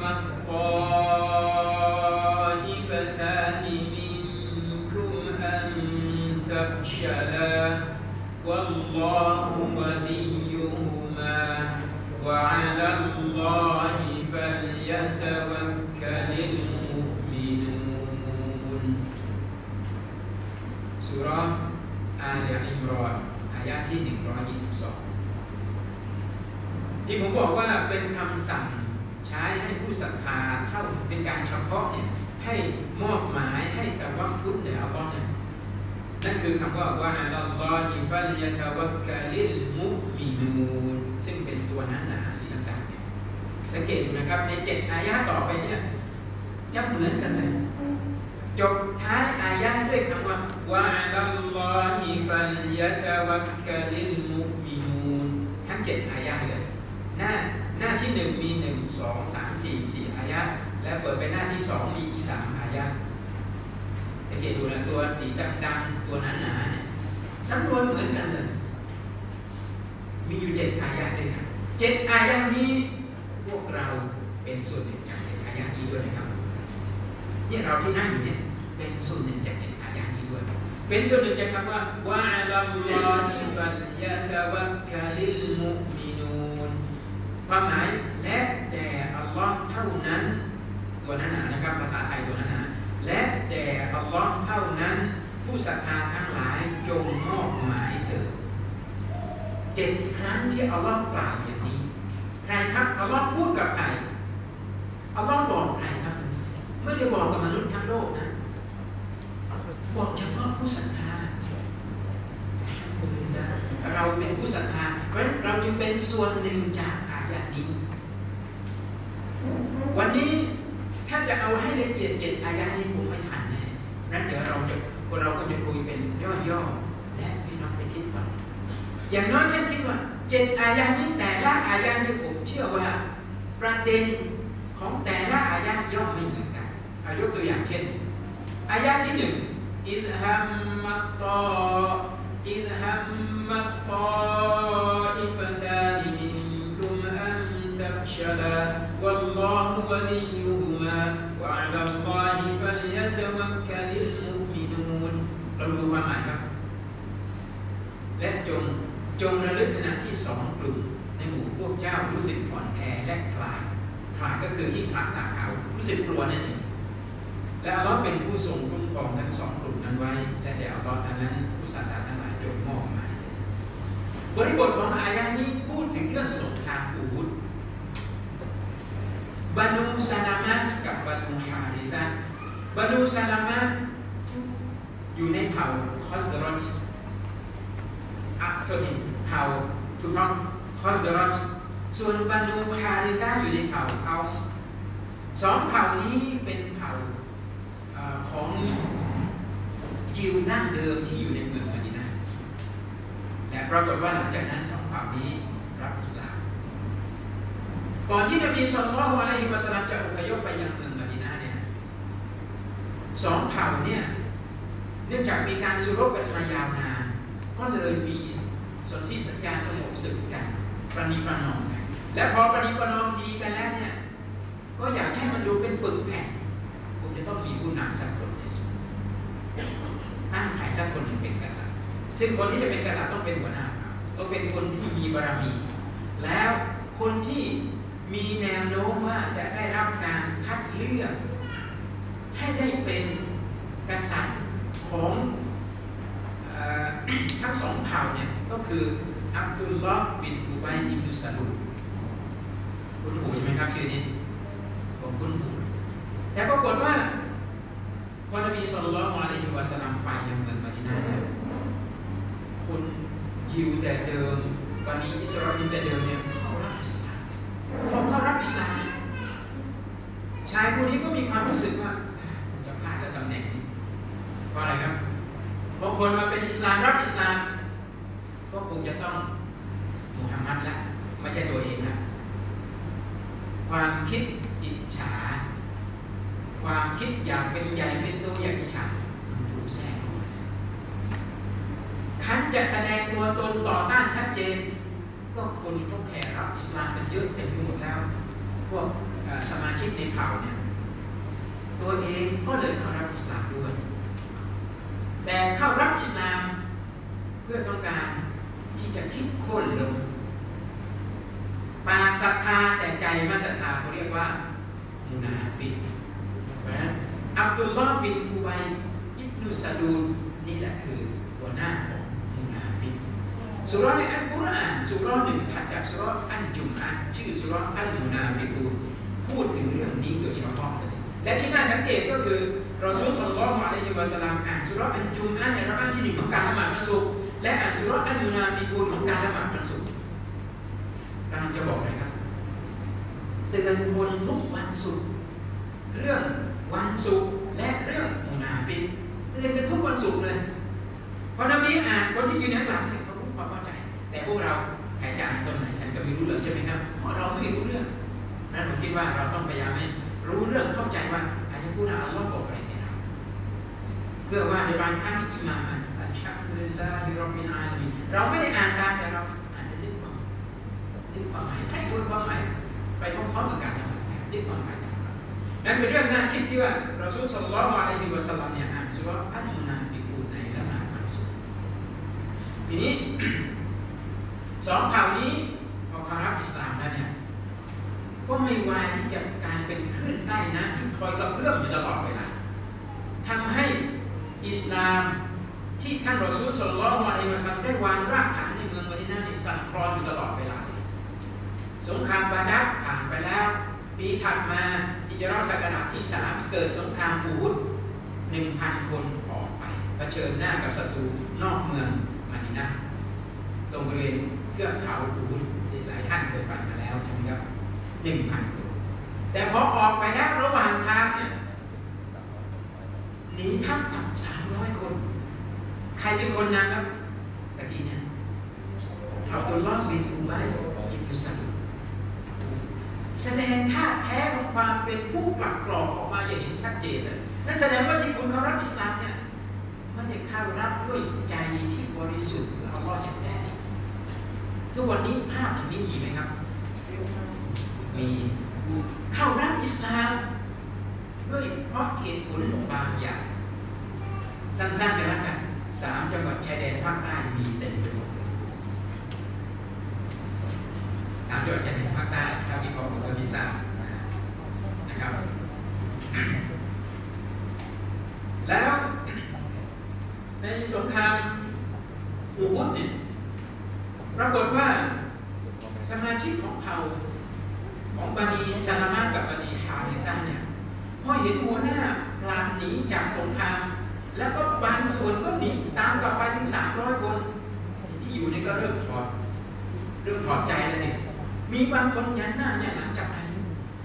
الطائفتان منكم أن تفشلا والله وليهما وعلى الله فليتوكل المؤمنونสุเราะห์อาลอิมรอนอายะห์ที่122ที่ผมบอกว่าเป็นคำสั่งใช้ให้ผู้ศรัทธาเท่าเป็นการเฉพาะเนี่ยให้มอบหมายให้ตะวักกุลแด่อัลเลาะห์นั่นคือคำว่าอัลลอฮิฟัลยะตะวักกะลิลมุมินูนซึ่งเป็นตัวนั้นนะสีต่างๆเนี่ยสังเกตดูนะครับใน7 อายะห์ต่อไปเนี่ยจะเหมือนกันเลยจบท้ายอายะห์ด้วยคำว่าวะอะลัลลอฮิฟัลยะตะวักกะลิลมุมินูนทั้ง7 อายะห์เลยหน้าที่1มี1 2 3 4 อายะห์และเปิดไปหน้าที่2มีอีก3 อายะห์สังเกตดูนะตัวสีดำๆตัวหนาๆเนี่ยสำนวนเหมือนกันเลยมีอยู่7 อายะห์ด้วยกัน7 อายะห์นี้พวกเราเป็นส่วนหนึ่งจาก7 อายะห์นี้ด้วยนะครับเนี่ยเราที่นั่งอยู่เนี่ยเป็นส่วนหนึ่งจาก7 อายะห์นี้ด้วยเป็นส่วนหนึ่งจากคำว่าวะอะลัลลอฮิฟ فليتوكل المؤمنون ความหมายและแต่อัลลอฮ์เท่านั้นตัวนั้นนะครับภาษาไทยตัวนั้นและแต่อัลลอฮ์เท่านั้นผู้ศรัทธาทั้งหลายจงมอบหมายเถิด7 ครั้งที่อัลลอฮ์กล่าวอย่างนี้ใครครับอัลลอฮ์พูดกับใครอัลลอฮ์บอกใครครับไม่ได้บอกกับมนุษย์ทั้งโลกนะบอกเฉพาะผู้ศรัทธาเราเป็นผู้ศรัทธาเพราะฉะนั้นเราจึงเป็นส่วนหนึ่งจากอายะนี้วันนี้ถ้าจะเอาให้ละเอียด7 อายะนี้ผมไม่ทันแน่นั้นเดี๋ยวเราก็จะคุยเป็นย่อๆและพี่น้องไปคิดว่าอย่างน้อยท่านคิดว่า7 อายะนี้แต่ละอายะนี้ผมเชื่อว่าประเด็นของแต่ละอายะย่อมไม่เหมือนกันยกตัวอย่างเช่นอายะที่1อิซฮัมมัตตออิฟตานิมินกุมอันตัฟชลาวัลลอฮุวะลิยุฮุมาวะอะลัลลอฮิฟัลยะตะวักกะลิลมุมินูนเราดูความหมายครับและจงระลึกขณะที่2 กลุ่มในหมู่พวกเจ้ารู้สึกอ่อนแอและคลายก็คือที่คลาดตาขาวรู้สึกกลัวนั่นเองและอัลลอฮ์เป็นผู้ทรงคุ้มครองทั้ง2 กลุ่มนั้นไว้และแต่อัลลอฮ์ท่านนั้นผู้ศรัทธาทั้งหลายจงมอบหมายบริบทของอายะนี้พูดถึงเรื่องสงครามอูฮุดบานูซาลามะกับบานูฮาริซะบานูซาลามะอยู่ในเผ่าคอสรอจเผ่าถูกต้องคอสรอจส่วนบานูฮาริซะอยู่ในเผ่าอัลส์2 เผ่านี้เป็นเผ่าของยิวดั้งเดิมที่อยู่ในเมืองมะดีนะห์และปรากฏว่าหลังจากนั้น2 เผ่านี้รับอิสลามก่อนที่นบีศ็อลลัลลอฮุอะลัยฮิวะซัลลัมจะอพยพไปยังเมืองมะดีนะห์เนี่ย2 เผ่าเนี่ยเนื่องจากมีการสู้รบกันมายาวนานก็เลยมีสนธิสัญญาสงบศึกกันประนีประนอมกันและพอประนีประนอมดีกันแล้วเนี่ยก็อยากให้มันดูเป็นปึกแผ่นผมจะต้องมีผู้นำสักคนตั้งใครสักคนหนึ่งเป็นกษัตริย์ซึ่งคนที่จะเป็นกษัตริย์ต้องเป็นหัวหน้าต้องเป็นคนที่มีบารมีแล้วคนที่มีแนวโน้มว่าจะได้รับการคัดเลือกให้ได้เป็นกษัตริย์ของทั้ง2 เผ่าเนี่ยก็คืออับดุลลอฮ์บินอุบัยอิบนุซะลูลคุณหูใช่ไหมครับชื่อนี้ผมคุ้นหูแต่ปรากฏว่าพอนบีศ็อลลัลลอฮุอะลัยฮิวะซัลลัมไปยังเมืองมะดีนะห์คนยิวแต่เดิมบันิอิสราเอลแต่เดิมเนี่ยเขารับอิสลามชายคนนี้ก็มีความรู้สึกว่าจะพลาดแล้วตำแหน่งนี้เพราะอะไรครับพอคนมาเป็นอิสลามรับอิสลามก็คงจะต้องมุฮัมมัดละไม่ใช่ตัวเองนะความคิดอิจฉาความคิดอยากเป็นใหญ่เป็นโตอยากอิจฉาถูกแทรกเข้ามาคันจะแสดงตัวตนต่อต้านชัดเจนก็คนเขาแผ่รับอิสลามกันเยอะเป็นไปหมดแล้วพวกสมาชิกในเผ่าเนี่ยตัวเองก็เลยเข้ารับอิสลามด้วยแต่เข้ารับอิสลามเพื่อต้องการที่จะคิดค้นลงปากศรัทธาแต่ใจไม่ศรัทธาเขาเรียกว่ามุนาฟิกเพราะฉะนั้นอับดุลลอฮ์บินอุบัยอิบนุซะลูลนี่แหละคือหัวหน้าของมุนาฟิกสุเราะห์ในอัลกุรอานสุเราะห์1ถัดจากสุเราะห์อันจุมอะห์ชื่อสุเราะห์อัลมุนาฟิกูนพูดถึงเรื่องนี้โดยเฉพาะเลยและที่น่าสังเกตก็คือรอซูลศ็อลลัลลอฮุอะลัยฮิวะซัลลัมอ่านสุเราะห์อันจุมอะห์ในรอกอะอ์ที่1ของการละหมาดวันศุกร์และอ่านสุเราะห์อัลมุนาฟิกูนของการละหมาดวันศุกร์กำลังจะบอกอะไรครับเตือนคนทุกวันศุกร์เรื่องวันศุกร์และเรื่องมุนาฟิกเตือนกันทุกวันศุกร์เลยพอนบีอ่านคนที่ยืนข้างหลังเนี่ยเขารู้ความเข้าใจแต่พวกเราใครจะอ่านตรงไหนฉันก็ไม่รู้เรื่องใช่ไหมครับเพราะเราไม่รู้เรื่องนั้นผมคิดว่าเราต้องพยายามให้รู้เรื่องเข้าใจว่าอายะกุรอานอัลลอฮ์บอกอะไรแก่เราเพื่อว่าในบางครั้งอิหม่ามอัลฮัมดุลิลลาฮิร็อบบิลอาลามีนเราไม่ได้อ่านตามแต่เราอาจจะนึกความหมายให้คนความหมายไปพร้อมๆกับการนึกความหมายนั่นเป็นเรื่องน่าคิดที่ว่าเราซุลศ็อลลัลลอฮุอะลัยฮิวะซัลลัมเนี่ยอ่านสุเราะห์อัลมุนาฟิกูนในละหมาดวันศุกร์ทีนี้สองเผ่านี้พอเขารับอิสลามแล้วเนี่ยก็ไม่วายที่จะกลายเป็นคลื่นใต้น้ำที่คอยกระเพื่อมอยู่ตลอดเวลาทำให้อิสลามที่ท่านรอซูล ศ็อลลัลลอฮุอะลัยฮิวะซัลลัมได้วางรากฐานในเมืองมะดีนะห์สั่นคลอนอยู่ตลอดเวลาสงครามบาดัรผ่านไปแล้วปีถัดมาฮิจเราะห์ศักราชที่ 3เกิดสงครามอูฮุด 1,000 คนออกไปเผชิญหน้ากับศัตรูนอกเมืองมะดีนะห์ตรงบริเวณเทือกเขาอูฮุดหลายท่านเคยไปมาแล้วใช่ไหมครับ 1,000 คนแต่พอออกไปแล้วระหว่างทางเนี่ยหนีทัพกับ300 คนใครเป็นคนนำครับตะกี้เนี่ยอับดุลลอฮ์บินอุบัยอิบนุซัลลูลแสดงท่าแท้ของความเป็นผู้ปลักปลอกออกมาอย่างเห็นชัดเจนเลยนั่นแสดงว่าที่คุณเขารับอิสลามเนี่ยไม่ได้เข้ารับด้วยใจที่บริสุทธิ์เพื่ออัลลอฮ์อย่างแท้จริงทุกวันนี้ภาพอย่างนี้มีไหมครับมีเข้ารับอิสลามด้วยเพราะเหตุผลบางอย่างสั้นๆกันแล้วกัน3 จังหวัดชายแดนภาคใต้มีเต็มไปหมด3 จังหวัดชายแดนภาคใต้ถ้ามีข้อมูลที่ทราบนะครับแล้วในสงครามอูฮุดเนี่ยปรากฏว่าสมาชิกของเผ่าของบานีซาลามะกับบานีฮาริซะเนี่ยพอเห็นหัวหน้าพลานหนีจากสงครามแล้วก็บางส่วนก็หนีตามกลับไปถึง300 คนที่อยู่นี่ก็เริ่มถอดใจแล้วเนี่ยมีบางคนยันหน้าเนี่ยหลังจากนั้น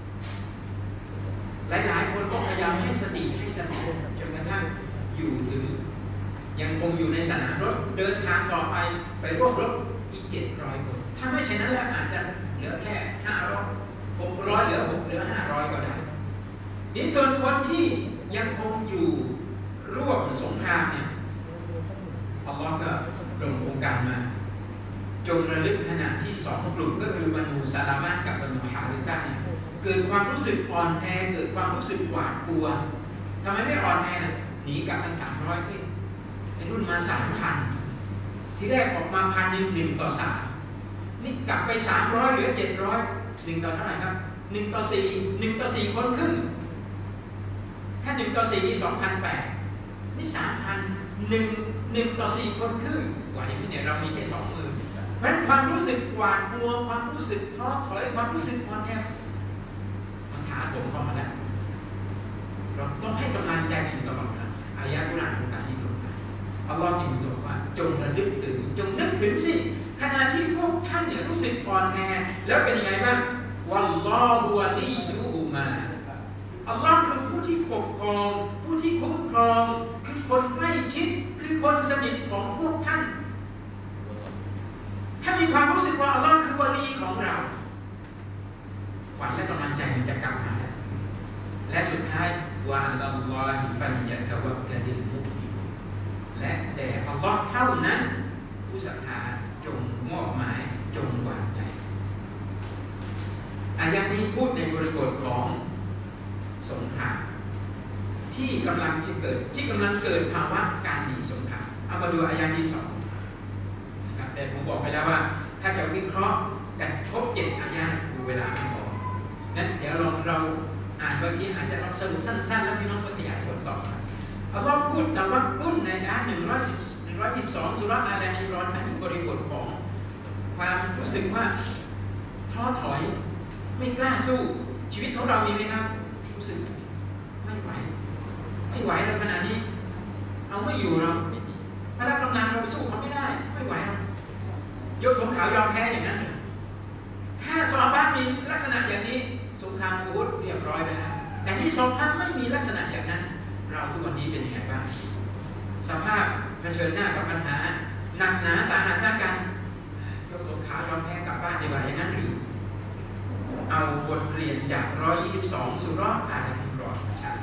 หลายๆคนก็พยายามให้สติจนกระทั่งอยู่ถึงยังคงอยู่ในสนามรบเดินทางต่อไปร่วมรบอีก700 คนถ้าไม่เช่นนั้นแล้วอาจจะเหลือแค่600เหลือ500ก็ได้นี่ส่วนคนที่ยังคงอยู่ร่วมสงครามเนี่ยอัลลอฮ์ก็ลงองค์การมาจงระลึกขณะที่2 กลุ่มก็คือบานูซาลามะกับบานูฮาริซะเนี่ยเกิดความรู้สึกอ่อนแอเกิดความรู้สึกหวาดกลัวทำไมไม่อ่อนแอหนีกลับกัน300ที่ไอ้รุ่นมา 3,000 ที่แรกออกมา1,000 ต่อ 3นี่กลับไป300เหลือ700 1 ต่อเท่าไหร่ครับ1 ต่อ 4 1 ต่อ 4 คนครึ่งถ้า1 ต่อ 4 นี่ 2,800 นี่ 3,000 1 ต่อ 4 คนครึ่งไหวไหมเนี่ยเรามีแค่2 มือเพราะความรู้สึกหวาดกลัวความรู้สึกท้อถอยความรู้สึกอ่อนแอมันถาโถมเข้ามาแล้วเราต้องให้กำลังใจอยู่ตลอดนะอายะห์กุรอานของการนี้ลงมาอัลลอฮ์จึงบอกว่าจงระลึกถึงจงนึกถึงสิขณะที่พวกท่านเนี่ยรู้สึกอ่อนแอแล้วเป็นยังไงบ้างวัลลอฮุวะลียูมาอัลลอฮ์คือผู้ที่ปกครองผู้ที่คุ้มครองคือคนใกล้ชิดคือคนสนิทของพวกท่านถ้ามีความรู้สึกว่าอัลลอฮ์คือวะลีของเราขวัญและกำลังใจมันจะกลับมาและสุดท้ายวะอัลลอฮิฟันยะตะวักกะลิลมุมินและแต่อัลลอฮ์เท่านั้นผู้ศรัทธาจงมอบหมายจงวางใจอายะนี้พูดในบริบทของสงครามที่กำลังเกิดภาวะการหนีสงครามเอามาดูอายะที่2นะครับแต่ผมบอกไปแล้วว่าถ้าจะวิเคราะห์กันครบ7 อายะดูเวลาไม่พองั้นเดี๋ยวเราอ่านบางทีอาจจะลองสรุปสั้นๆแล้วพี่น้องก็ขยายผลต่อเอาว่าพูดแต่ว่ากุ้นในอายะ112สุเราะห์อาล อิมรอนอันนี้บริบทของความรู้สึกว่าท้อถอยไม่กล้าสู้ชีวิตของเรามีไหมครับรู้สึกไม่ไหวแล้วขนาดนี้เอาไม่อยู่เราพละกำลังเราสู้เขาไม่ได้ไม่ไหวเรายกธงขาวยอมแพ้อย่างนั้นถ้าซอฮาบะห์มีลักษณะอย่างนี้สงครามอูฮุดเรียบร้อยไปแล้วแต่ที่ซอฮาบะห์ไม่มีลักษณะอย่างนั้นเราทุกวันนี้เป็นยังไงบ้างสภาพเผชิญหน้ากับปัญหาหนักหนาสาหัสซะกันยกธงขาวยอมแพ้กลับบ้านดีกว่าอย่างนั้นหรือเอาบทเรียนจาก122สุเราะห์อาล อิมรอนมาใช้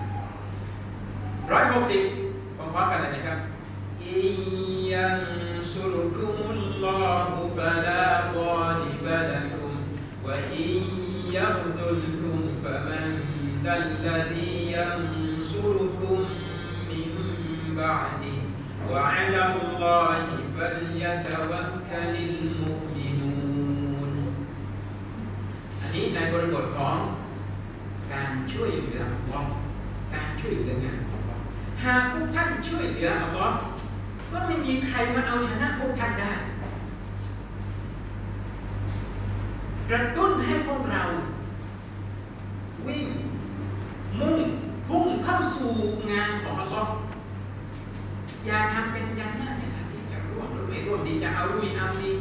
160พร้อมๆกันเลยนะครับอิยันซุรุกุมุลลอฮุฟะลากอลิบะละกุมวะอิยัฆซุลกุมฟะมันดัลลซียันซุรุกุมมินบะอดิวะอะลัลลอฮิฟัลยะตะ فَلْيَتَوَكَّلِ الْمُؤْمِنُونَ อันนี้ในบริบทของการช่วยเหลืออัลเลาะห์การช่วยเหลืองานของอัลเลาะห์หากพวกท่านช่วยเหลืออัลเลาะห์ก็ไม่มีใครมาเอาชนะพวกท่านได้กระตุ้นให้พวกเราวิ่งมุ่งพุ่งเข้าสู่งานของอัลเลาะห์อย่าทำเป็นอย่างนั้นอย่างนี้จะร่วมหรือไม่ร่วมดีจะเอาหรือไม่เอาดี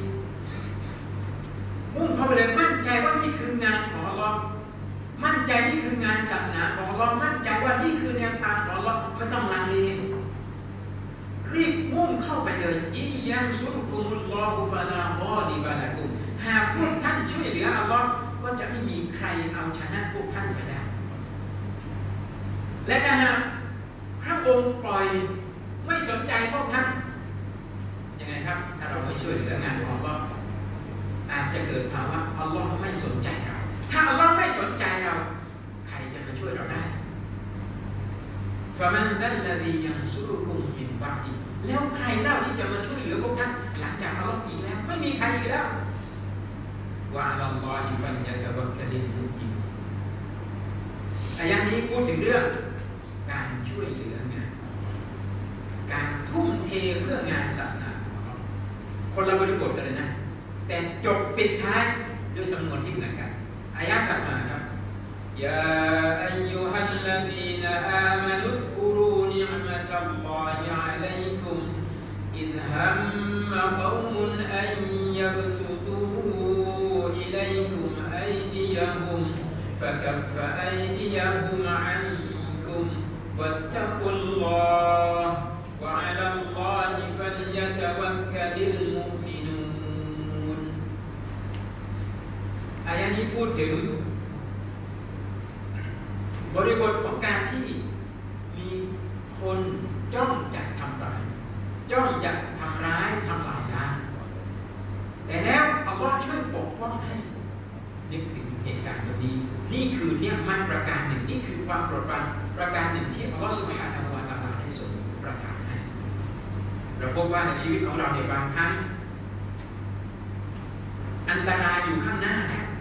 มุ่งเข้าไปเลยมั่นใจว่านี่คืองานของอัลเลาะห์มั่นใจนี่คืองานศาสนาของอัลเลาะห์มั่นใจว่านี่คือแนวทางของอัลเลาะห์ไม่ต้องลังเลรีบมุ่งเข้าไปเลยอิยันซุรุกุมุลลอฮุฟะลาฆอลิบะละกุมหากพวกท่านช่วยเหลืออัลเลาะห์ก็จะไม่มีใครเอาชนะพวกท่านไปได้และถ้าหากพระองค์ปล่อยไม่สนใจพวกท่านยังไงครับถ้าเราไม่ช่วยเหลืองานของอัลเลาะห์อาจจะเกิดภาวะอัลเลาะห์ไม่สนใจเราถ้าอัลเลาะห์ไม่สนใจเราใครจะมาช่วยเราได้فَمَنْ ذَا الَّذِي يَنْصُرُكُمْ مِنْ بَعْدِهِ แล้วใครเล่าที่จะมาช่วยเหลือพวกท่านหลังจากอัลเลาะห์อีกแล้วไม่มีใครอีกแล้วوَعَلَى اللَّهِ فَلْيَتَوَكَّلِ الْمُؤْمِنُونَ อายะห์นี้พูดถึงเรื่องการช่วยเหลืองานการทุ่มเทเพื่องานศาสนาของเราคนละบริบทกันเลยนะแต่จบปิดท้ายด้วยสำนวนที่เหมือนกันอายะห์ถัดมาครับيا أيها الذين آمنوا اذكروا نعمة الله عليكم إذ هم قوم أن يبسطوا إليكم أيديهم فكف أيديهم عنكم واتقوا الله وعلى الله فليتوكل المؤمنون อายะนี้พูดถึงบริบทของการที่มีคนจ้องจะทำร้ายจ้องจะทำร้ายทำลายล้างแต่แล้วอัลเลาะห์ช่วยปกป้องให้นึกถึงเหตุการณ์ตรงนี้นี่คือเนี่ยมันประการหนึ่งนี่คือความโปรดปรานประการหนึ่งที่อัลเลาะห์ซุบฮานะฮูวะตะอาลาได้ทรงประทานให้เราพบว่าในชีวิตของเราในบางครั้งอันตรายอยู่ข้างหน้า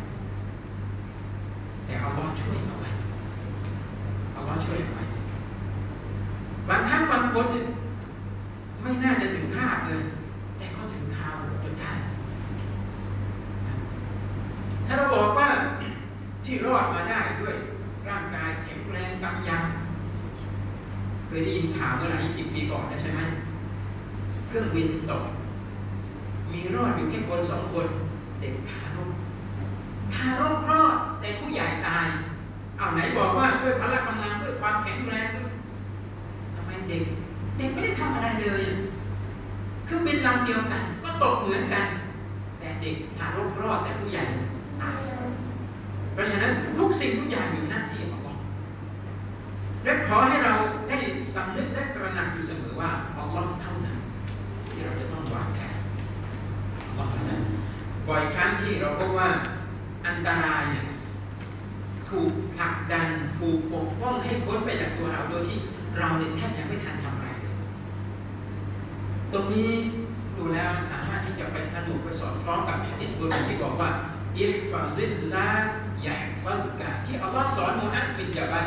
แต่อัลเลาะห์ช่วยเอาไว้อัลเลาะห์ช่วยเอาไว้บางครั้งบางคนไม่น่าจะถึงคาดเลยแต่ก็ถึงคราวจนได้ถ้าเราบอกว่าที่รอดมาได้ด้วยร่างกายแข็งแรงกำยำเคยได้ยินข่าวเมื่อหลาย10 ปีก่อนนะใช่ไหมเครื่องบินตกมีรอดอยู่แค่คน2 คนเด็กทารกรอดแต่ผู้ใหญ่ตายเอาไหนบอกว่าด้วยพละกำลังด้วยความแข็งแรงทำไมเด็กไม่ได้ทำอะไรเลยเครื่องบินลำเดียวกันก็ตกเหมือนกันแต่เด็กทารกรอดแต่ผู้ใหญ่ตายเพราะฉะนั้นทุกสิ่งทุกอย่างอยู่หน้าที่ของอัลเลาะห์และขอให้เราได้สำนึกและตระหนักอยู่เสมอว่าอัลเลาะห์เท่านั้นที่เราจะต้องวางใจอัลเลาะห์เท่านั้นบ่อยครั้งที่เราพบว่าอันตรายเนี่ยถูกผลักดันถูกปกป้องให้พ้นไปจากตัวเราโดยที่เราเนี่ยแทบยังไม่ทันทำอะไรเลยตรงนี้ดูแล้วสามารถที่จะไปอนุไปสอดคล้องกับหะดีษบทที่บอกว่าอิฮฟาซิลลาฮ์ยะฮ์ฟาซุกะที่อัลลอฮ์สอนมูฮัมมัดบินญะบัล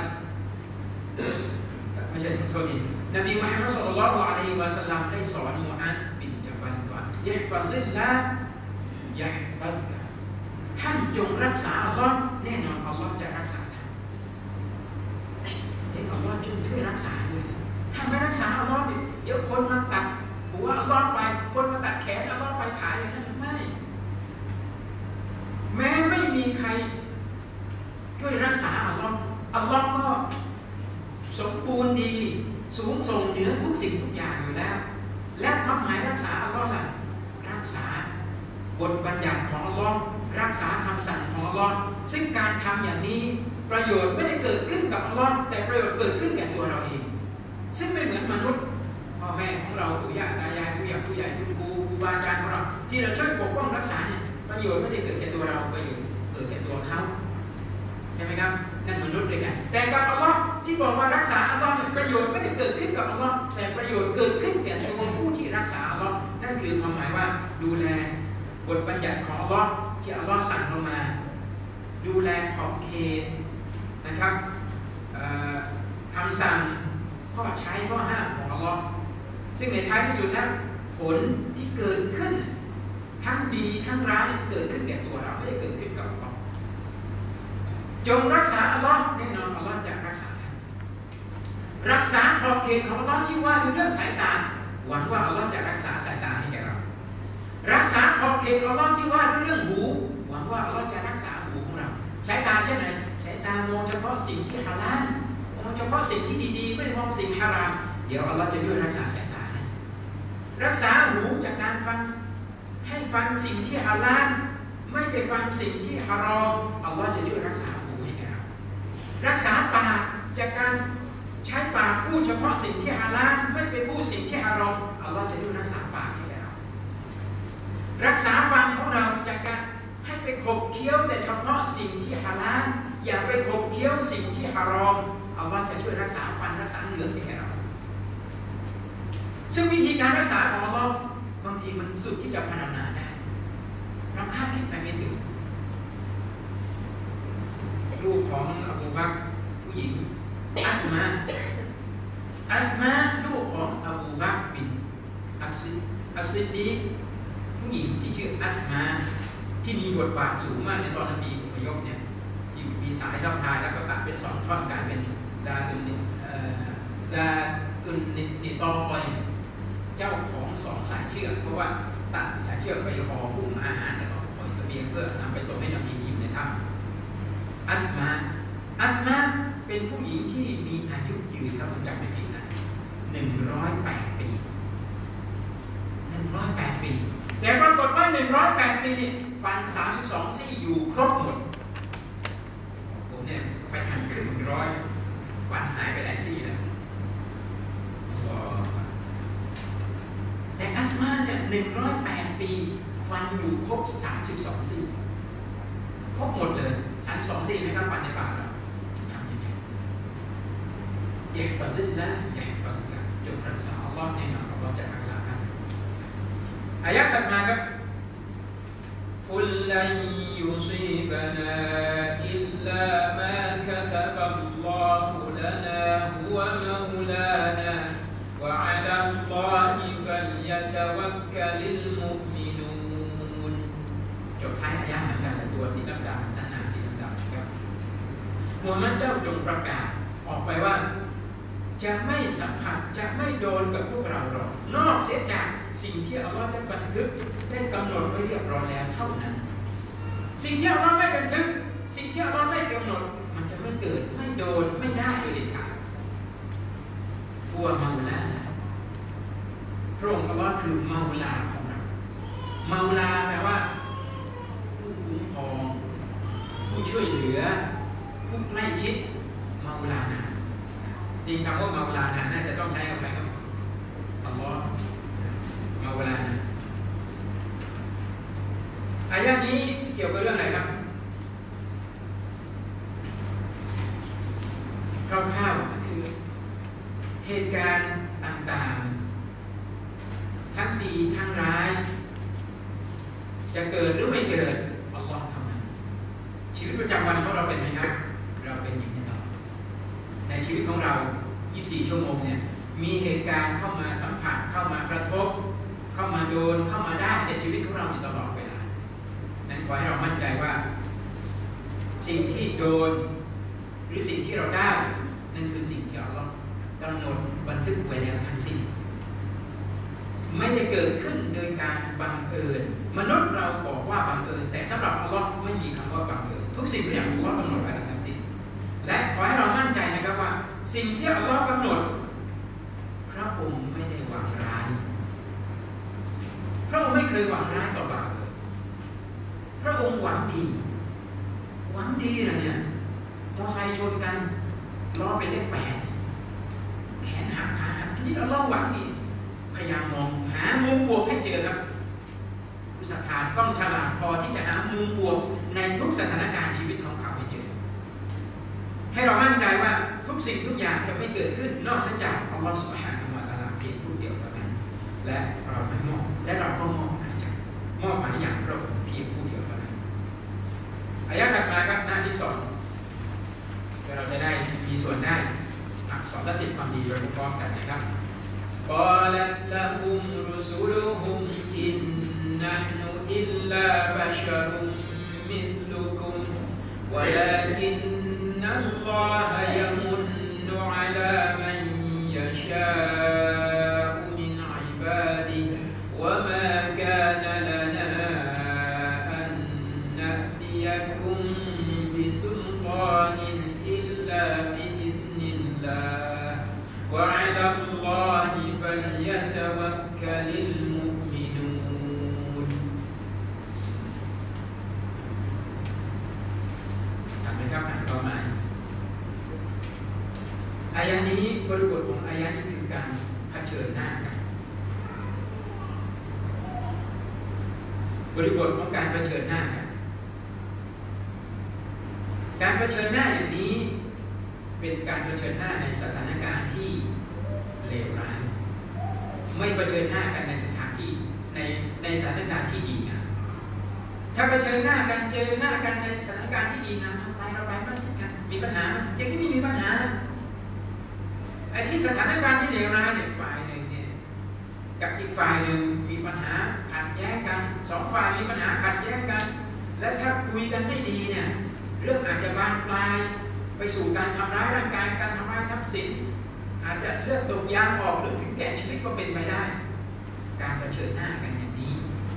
ไม่ใช่ทุกทีนบีมุฮัมมัดศ็อลลัลลอฮุอะลัยฮิวะซัลลัมได้สอนมูฮัมมัดบินญะบัลว่าอิฮฟาซิลลาฮ์ยะฮ์ฟาซุกะท่านจงรักษาอัลลอฮ์แน่นอนอัลลอฮ์จะรักษาท่านอัลลอฮ์ช่วยรักษาด้วยถ้าไม่รักษาอัลลอฮ์เดี๋ยวคนมาตัดหัวอัลลอฮ์ไปคนมาตัดแขนอัลลอฮ์ไปขายอย่างนั้นไม่แม้ไม่มีใครช่วยรักษาอัลลอฮ์ก็สมบูรณ์ดีสูงส่งเหนือทุกสิ่งทุกอย่างอยู่แล้วและความหมายรักษาอัลลอฮ์ล่ะรักษาบทบัญญัติของอัลลอฮ์รักษาคำสั่งของอัลลอฮ์ซึ่งการทำอย่างนี้ประโยชน์ไม่ได้เกิดขึ้นกับอัลลอฮ์แต่ประโยชน์เกิดขึ้นแก่ตัวเราเองซึ่งไม่เหมือนมนุษย์พ่อแม่ของเราปู่ย่าตายายผู้ใหญ่คุณครูบาอาจารย์ของเราที่เราช่วยปกป้องรักษาเนี่ยประโยชน์ไม่ได้เกิดแก่ตัวเราประโยชน์เกิดแก่ตัวเขาใช่ไหมครับนั่นมนุษย์ด้วยกันแต่กับอัลลอฮ์ที่บอกว่ารักษาอัลลอฮ์เนี่ยประโยชน์ไม่ได้เกิดขึ้นกับอัลลอฮ์แต่ประโยชน์เกิดขึ้นแก่ตัวผู้ที่รักษาอัลลอฮ์นั่นนคือความหมายว่าดูแลบทบัญญัติของอัลลอฮ์ที่อัลลอฮ์สั่งลงมาดูแลขอบเขตนะครับคำสั่งข้อใช้ข้อห้ามของอัลลอฮ์ซึ่งในท้ายที่สุดแล้วผลที่เกิดขึ้นทั้งดีทั้งร้ายเกิดขึ้นแก่ตัวเราไม่ได้เกิดขึ้นกับอัลลอฮ์จงรักษาอัลลอฮ์แน่นอนอัลลอฮ์จะรักษาท่านรักษาขอบเขตของอัลลอฮ์ที่ว่าในเรื่องสายตาหวังว่าอัลลอฮ์จะรักษาสายตาให้แก่เรารักษาขอบเขตของอัลลอฮ์ที่ว่าในเรื่องหูหวังว่าอัลลอฮ์จะรักษาหูของเราสายตาเช่นไหนสายตามองเฉพาะสิ่งที่ฮาลาลมองเฉพาะสิ่งที่ดีๆไม่มองสิ่งฮารามเดี๋ยวอัลลอฮ์จะช่วยรักษาสายตาให้รักษาหูจากการฟังให้ฟังสิ่งที่ฮาลาลไม่ไปฟังสิ่งที่ฮารอมอัลลอฮ์จะช่วยรักษาหูให้แก่เรารักษาปากจากการใช้ปากพูดเฉพาะสิ่งที่ฮาลาลไม่ไปพูดสิ่งที่ฮารอมอัลลอฮ์จะช่วยรักษาปากให้แก่เรารักษาฟันของเราจากการให้ไปขบเคี้ยวแต่เฉพาะสิ่งที่ฮาลาลอย่าไปขบเคี้ยวสิ่งที่ฮารอมอัลลอฮ์จะช่วยรักษาฟันรักษาเหงือกให้แก่เราซึ่งวิธีการรักษาของอัลลอฮ์บางทีมันสุดที่จะพรรณนาได้เราคาดคิดไปไม่ถึงลูกของอบูบักรผู้หญิงอัสมาลูกของอบูบักรบินอัสซิดดีกผู้หญิงที่ชื่ออัสมาที่มีบทบาทสูงมากในตอนนบีอพยพเนี่ยที่มีสายสะพายแล้วก็ตัดเป็น2ท่อนกลายเป็นดาตุนนิตอปอยเจ้าของ2สายเชือกเพราะว่าตัดสายเชือกไปห่อหุ้มอาหารแล้วก็ปล่อยเสบียงเพื่อนำไปส่งให้นบีอยู่ในถ้ำอัสมาเป็นผู้หญิงที่มีอายุยืนครับผมจำไม่ผิดนะ108 ปีแต่ปรากฏว่า108 ปีนี่ฟัน32ซี่อยู่ครบหมดผมเนี่ยไปทันครึ่ง100ฟันหายไปหลายซี่นะแต่อัสมาเนี่ย108 ปีฟันอยู่ครบ32ซี่ครบหมดเลย32ซี่ไม่ต้องฟันในปากเราทำยังไงอยากประสิทธิ์นะอยากประสิทธิ์จงรักษาอัลลอฮ์แน่นอนอัลลอฮ์จะรักษาท่านอายะถัดมาครับกุลลันยุซีบนาอิลลามาคาตะบัลลอฮุลานาฮุวะมาวลานา وعلى الله فليتوكل المؤمنون จบท้ายอายะเหมือนกันแต่ตัวสีดำๆด้านหน้าสีดำๆครับมูฮัมมัดเจ้าจงประกาศออกไปว่าจะไม่สัมผัสจะไม่โดนกับพวกเราหรอกนอกเสียจากสิ่งที่อัลลอฮ์ได้บันทึกได้กำหนดไว้เรียบร้อยแล้วเท่านั้นสิ่งที่อัลลอฮ์ไม่บันทึกสิ่งที่อัลลอฮ์ไม่กำหนดมันจะไม่เกิดไม่โดนไม่ได้โดยเด็ดขาดพวกเมาลาพระองค์อัลลอฮ์คือเมาลาของเราเมาลาแปลว่าผู้คุ้มครองผู้ช่วยเหลือผู้ใกล้ชิดเมาลานะจริงคำว่าเมาลานะน่าจะต้องใช้กับอะไรครับอัลลอฮ์เมาลานะอายะนี้เกี่ยวกับเรื่องอะไรครับคร่าวๆคือเหตุการณ์ต่างๆทั้งดีทั้งร้ายจะเกิดหรือไม่เกิดอัลลอฮ์เท่านั้นชีวิตประจำวันของเราเป็นไหมครับเราเป็นอย่างนี้ตลอดในชีวิตของเรา24 ชั่วโมงเนี่ยมีเหตุการณ์เข้ามาสัมผัสเข้ามากระทบเข้ามาโดนเข้ามาได้ในชีวิตของเราอยู่ตลอดเวลานั้นขอให้เรามั่นใจว่าสิ่งที่โดนหรือสิ่งที่เราได้นั่นคือสิ่งที่อัลลอฮ์กำหนดบันทึกไว้แล้วทั้งสิ้นไม่ได้เกิดขึ้นโดยการบังเอิญมนุษย์เราบอกว่าบังเอิญแต่สำหรับอัลลอฮ์ไม่มีคำว่าบังเอิญทุกสิ่งทุกอย่างอัลลอฮ์กำหนดไว้แล้วทั้งสิ้นและขอให้เรามั่นใจนะครับว่าสิ่งที่อัลลอฮ์กำหนดพระองค์ไม่ได้หวังร้ายพระองค์ไม่เคยหวังร้ายต่อบ่าวเลยพระองค์หวังดีนะเนี่ยมอไซค์ชนกันล้อเป็นเลข 8แขนหักขาหักอันนี้เราเล่าหวังดีพยายามมองหามุมบวกให้เจอครับผู้ศรัทธาต้องฉลาดพอที่จะหามุมบวกในทุกสถานการณ์ชีวิตของเขาให้เจอให้เรามั่นใจว่าทุกสิ่งทุกอย่างจะไม่เกิดขึ้นนอกจากอัลลอฮฺซุบฮานะฮูวะตะอาลาเพียงผู้เดียวเท่านั้นและเราไม่มอบและเราก็มอบหมายอย่างพระองค์เพียงผู้เดียวเท่านั้นอายะถัดมาครับหน้าที่2เราจะได้มีส่วนได้อักษรและ10ความดีโดยพร้อมกันนะครับ قالت لهم رسلهم إن نحن إلا بشر مثلكم ولكن الله يمن على من يشاء من عباده وما كان لنا أن نأتيكم بسلطان إلا بإذن الله وعلى الله فليتوكل المؤمنون ทำไหมครับอ่านต่อมาอายะนี้บริบทของอายะนี้คือการเผชิญหน้ากันบริบทของการเผชิญหน้ากันการเผชิญหน้าอย่างนี้เป็นการเผชิญหน้าในสถานการณ์ที่เลวร้ายไม่เผชิญหน้ากันในสถานที่ในสถานการณ์ที่ดีงามถ้าเผชิญหน้ากันเจอหน้ากันในสถานการณ์ที่ดีงามเราไปมัสยิดกันมีปัญหาอย่างนี้ไม่มีปัญหาไอ้ที่สถานการณ์ที่เลวร้ายเนี่ยฝ่ายหนึ่งเนี่ยกับอีกฝ่ายหนึ่งมีปัญหาขัดแย้งกัน2ฝ่ายมีปัญหาขัดแย้งกันและถ้าคุยกันไม่ดีเนี่ยเรื่องอาจจะบานปลายไปสู่การทำร้ายร่างกายการทำร้ายทรัพย์สินอาจจะเลือดตกยางออกหรือถึงแก่ชีวิตก็เป็นไปได้การเผชิญหน้ากันอย่างนี้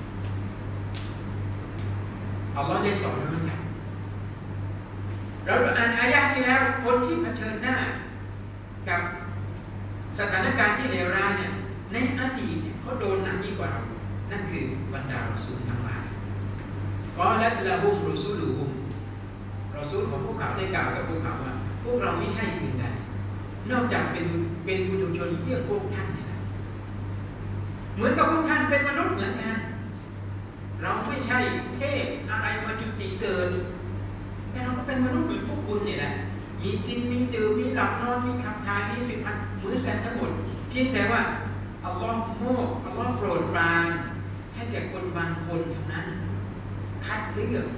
อัลลอฮ์ได้สอนเราเหมือนกันเราอ่านอายะนี้แล้วคนที่เผชิญหน้ากับสถานการณ์ที่เลวร้ายเนี่ยในอดีตเขาโดนหนักยิ่งกว่าเรานั่นคือบรรดารอซูลทั้งหลายกอละละฮุมรุซูลุฮุมรอซูลของพวกเขาได้กล่าวกับพวกเขาว่าพวกเราไม่ใช่อื่นใดนอกจากเป็นปุถุชนเยี่ยงพวกท่านนี่แหละเหมือนกับพวกท่านเป็นมนุษย์เหมือนกันเราไม่ใช่เทพอะไรมาจุติเกิดแต่เราก็เป็นมนุษย์เหมือนพวกคุณนี่แหละมีกินมีดื่มมีหลับนอนมีขับถ่ายมีสิบอันเหมือนกันทั้งหมดเพียงแต่ว่าอัลลอฮ์โมกอัลลอฮ์โปรดปรานให้แก่คนบางคนเท่านั้นคัดเลือก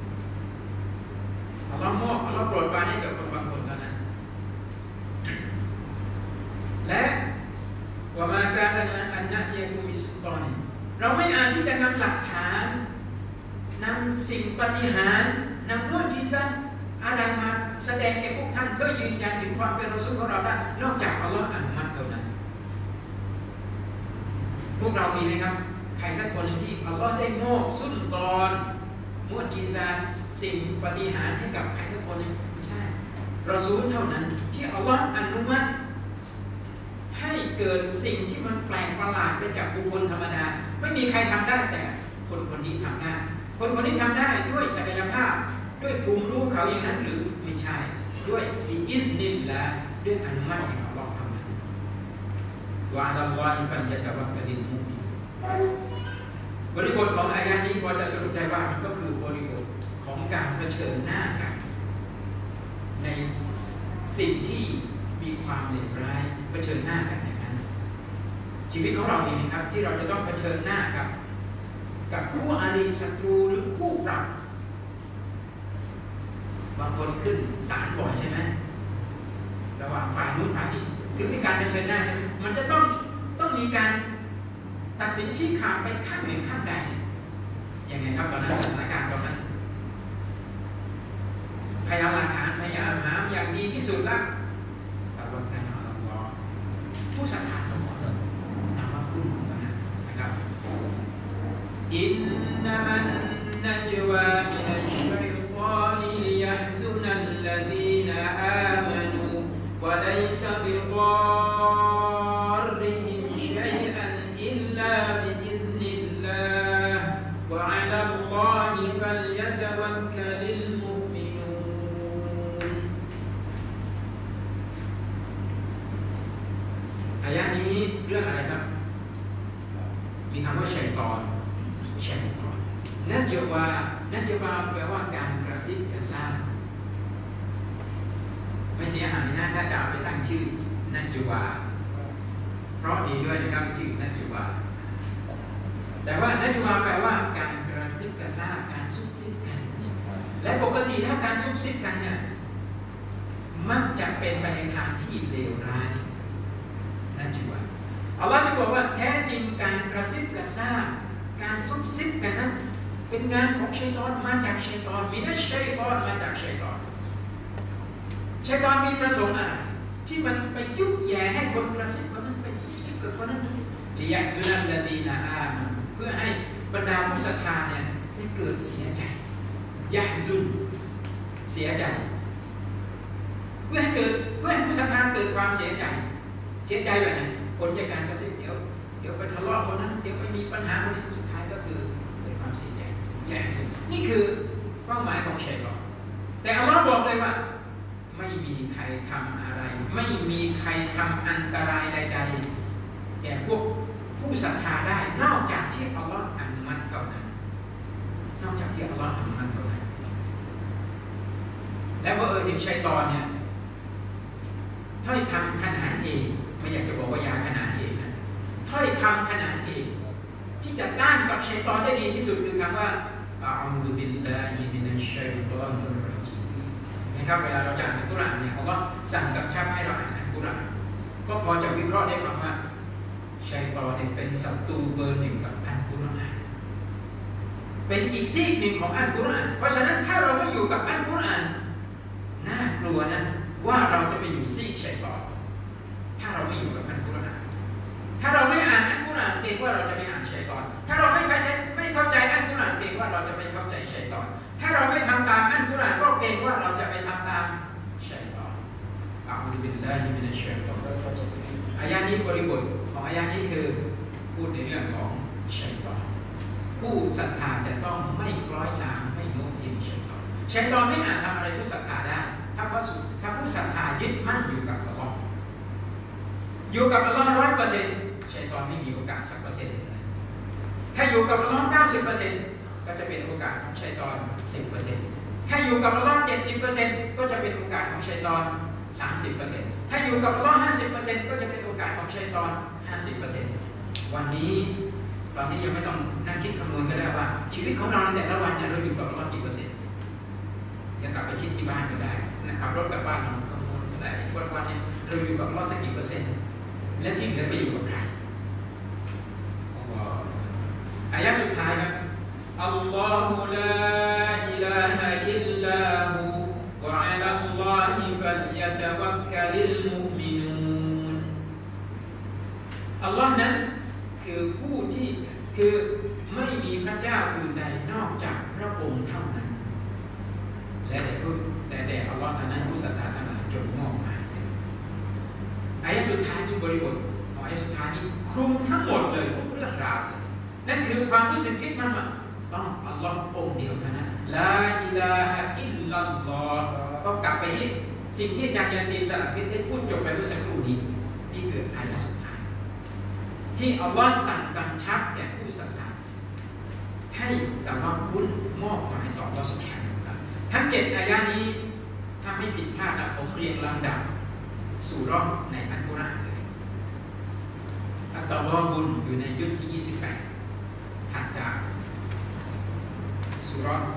อัลลอฮ์โมกอัลลอฮ์โปรดปรานให้แก่คนบางคนเท่านั้นและว่ามาการอันนาเจียกุมิสุตอนเราไม่อาจที่จะนำหลักฐานนำสิ่งปาฏิหาริย์นำมุอ์ญิซะห์อะไรมาแสดงแก่พวกท่านเพื่อยืนยันถึงความเป็นรอซูลของเราได้นอกจากอัลลอฮ์อนุมัติเท่านั้นพวกเรามีไหมครับใครสักคนหนึ่งที่อัลลอฮ์ได้มอบสุลตานมุอ์ญิซะห์สิ่งปาฏิหาริย์ให้กับใครสักคนหนึ่งไม่ใช่รอซูลเท่านั้นที่อัลลอฮ์อนุมัติให้เกิดสิ่งที่มันแปลกประหลาดไปจากบุคคลธรรมดาไม่มีใครทำได้แต่คนนี้ทำได้คนนี้ทำได้ด้วยศักยภาพด้วยภูมิรู้เขาอย่างนั้นหรือไม่ใช่ด้วยอิซนิลละด้วยอนุมัติของอัลลอฮ์เท่านั้นวะอัลลอฮิฟันยะตะวักกะลิลมุมินบริบทของอายะนี้พอจะสรุปได้ว่ามันก็คือบริบทของการเผชิญหน้ากันในสิ่งที่มีความเลวร้ายเผชิญหน้ากันอย่างนั้นชีวิตของเราดีไหมครับที่เราจะต้องเผชิญหน้ากับคู่อริศัตรูหรือคู่ปรับบางคนขึ้นศาลบ่อยใช่ไหมระหว่างฝ่ายนู้นฝ่ายนี้ถึงมีการเผชิญหน้าใช่ไหมมันจะต้องมีการตัดสินชี้ขาดไปข้างหนึ่งข้างใดยังไงครับตอนนั้นสถานการณ์ตอนนั้นพยายามหลักฐานพยายามหาอย่างดีที่สุดละแต่ว่าการเอาอัลลอฮ์ผู้ศรัทธาทั้งหมดเลยนำมาพูดตรงนั้นนะครับอินนามันนัจวามินัชชัยฏอนีลิยะฮซุนัลลซีนอามานูวะลัยซะบิฎอรริฮิมชัยอันอิลลาบิอิซนิลลาฮ์วะอะลัลลอฮิฟัลยะตะวักกะลิลมุมินูนอายะนี้เรื่องอะไรครับมีคำว่าชัยฏอนนัจวาแปลว่าการกระซิบกระซาบไม่เสียหายนะถ้าจะเอาไปตั้งชื่อนัจวาเพราะดีด้วยนะครับชื่อนัจวาแต่ว่านัจวาแปลว่าการกระซิบกระซาบการซุบซิบกันและปกติถ้าการซุบซิบกันเนี่ยมักจะเป็นไปในทางที่เลวร้ายนัจวาอัลลอฮฺจะบอกว่าแท้จริงการกระซิบกระซาบการซุบซิบกันนั้นเป็นงานของชัยฏอนมาจากชัยฏอนมินัชชัยฏอนมาจากชัยฏอนชัยฏอนมีประสงค์อะไรที่มันไปยุแย่ให้คนกระซิบคนนั้นไปซุบซิบกับคนนั้นลิยักซุนัลลดีนาอามันเพื่อให้บรรดาผู้ศรัทธาเนี่ยได้เกิดเสียใจยักซุนเสียใจเพื่อให้ผู้ศรัทธาเกิดความเสียใจแบบไหนผลจากการกระซิบเดี๋ยวไปทะเลาะคนนั้นเดี๋ยวไปมีปัญหาคนนี้สุดท้ายก็คือเกิดความเสียใจแย่สุดนี่คือเป้าหมายของชัยฏอนแต่อัลลอฮ์บอกเลยว่าไม่มีใครทำอะไรไม่มีใครทำอันตรายใดๆแก่พวกผู้ศรัทธาได้นอกจากที่อัลลอฮ์อนุมัติเท่านั้นนอกจากที่อัลลอฮ์อนุมัติเท่านั้นแล้วพอถึงชัยฏอนเนี่ยถ้อยคำขนานเองไม่อยากจะบอกว่ายาขนานเองนะถ้อยคำขนานเองที่จะต้านกับชัยฏอนได้ดีที่สุดคือคำว่าอะอูซุบิลลาฮิมินัชชัยฏอนิรเราะญีมนะครับเวลาเราจะอ่านอัลกุรอานเนี่ยเขาก็สั่งกับชับให้เราอ่านอัลกุรอานก็พอจะวิเคราะห์ได้ว่าชัยฏอนเนี่ยเป็นศัตรูเบอร์หนึ่งกับอัลกุรอานเป็นอีกซีกหนึ่งของอัลกุรอานเพราะฉะนั้นถ้าเราไม่อยู่กับอัลกุรอานน่ากลัวนะว่าเราจะไปอยู่ซีกชัยฏอนถ้าเราไม่อยู่กับอัลกุรอานถ้าเราไม่อ่านอัลกุรอานเกรงว่าเราจะไปอ่านชัยฏอนถ้าเราไม่เข้าใจอัลกุรอานเกรงว่าเราจะไปเข้าใจชัยฏอนถ้าเราไม่ทำตามอัลกุรอานก็เกรงว่าเราจะไปทำตามชัยฏอนอะอูซุบิลลาฮิมินัชชัยฏอนอายะนี้บริบทของอายะนี้คือพูดในเรื่องของชัยฏอนผู้ศรัทธาจะต้องไม่คล้อยตามไม่โน้มเอียงชัยฏอนไม่อาจทำอะไรผู้ศรัทธาได้ถ้าผู้ศรัทธายึดมั่นอยู่กับอัลลอฮ์อยู่กับอัลลอฮ์100%ชัยฏอนไม่มีโอกาสสักเปอร์เซ็นต์เลยถ้าอยู่กับอัลลอฮ์90%ก็จะเป็นโอกาสของชัยฏอน 10% ถ้าอยู่กับอัลลอฮ์70%ก็จะเป็นโอกาสของชัยฏอน 30% ถ้าอยู่กับอัลลอฮ์50% ก็จะเป็นโอกาสของชัยฏอน 50% วันนี้ตอนนี้ยังไม่ต้องนั่งคิดคำนวณก็ได้ว่าชีวิตของเราในแต่ละวันเนี่ยเราอยู่กับอัลลอฮ์กี่เปอร์เซ็นต์ยังกลับไปคิดที่บ้านก็ได้ขับรถกลับบ้านเราคำนวณก็ได้วันนี้เราอยู่กับอัลลอฮ์สักกี่เปอร์เซ็นต์และที่เหลือไปอยู่กับใครอายะสุดท้ายครับอัลลอฮุลาอิลาฮะอิลลาฮูวะอะลัลลอฮิฟัลยะตะวักกะลิลมุมินูนอัลลอฮ์นั้นคือผู้ที่คือไม่มีพระเจ้าอื่นใดนอกจากพระองค์เท่านั้นและแต่อัลลอฮ์ท่านนั้นผู้ศรัทธาทั้งหลายจงมอบหมายอายะสุดท้ายที่บริบทของอายะสุดท้ายนี้คลุมทั้งหมดเลยทุกเรื่องราวนั่นคือความรู้สึกคิดมันว่าต้องอัลลอฮ์องค์เดียวเท่านั้นลาอิลาฮะอิลลัลลอฮ์ก็กลับไปที่สิ่งที่อาจารย์ยาซีนสลับพิษได้พูดจบไปเมื่อสักครู่นี้นี่คืออายะสุดท้ายที่อัลลอฮ์สั่งกำชับแก่ผู้ศรัทธาให้แต่ว่าคุณมอบหมายต่ออัลลอฮ์สุบฮานะฮูวะตะอาลาทั้ง7อายะนี้ถ้าไม่ผิดพลาดผมเรียงลำดับสู่รอบในอัลกุรอานอัตตะวาบุนอยู่ในยุคที่28ถัดจากสุเราะห์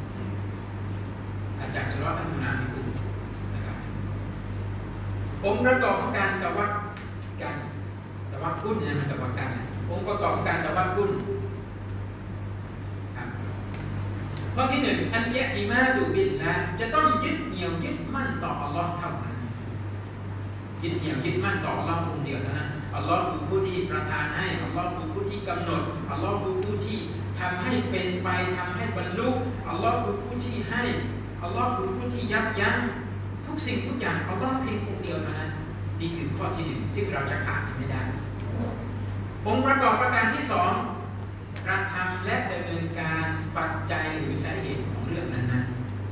อันมุนาฟิกูนนะครับองค์ประกอบของการตะวักกุลเนี่ยมันตะวักกันองค์ประกอบของการตะวักกุลข้อที่1อันยะติมาดุบิลละจะต้องยึดเหนี่ยวยึดมั่นต่ออัลลอฮ์เท่านั้นยึดเหนี่ยวยึดมั่นต่ออัลลอฮ์องค์เดียวเท่านั้นอัลลอฮ์คือผู้ที่ประทานให้อัลลอฮ์คือผู้ที่กำหนดอัลลอฮ์คือผู้ที่ทำให้เป็นไปทำให้บรรลุอัลลอฮ์คือผู้ที่ให้อัลลอฮ์คือผู้ที่ยับยั้งทุกสิ่งทุกอย่างอัลลอฮ์เพียงองค์เดียวเท่านั้นนี่คือข้อที่1ซึ่งเราจะขาดไม่ได้องค์ประกอบประการที่2กระทำและดำเนินการปัจจัยหรือสาเหตุของเรื่องนั้น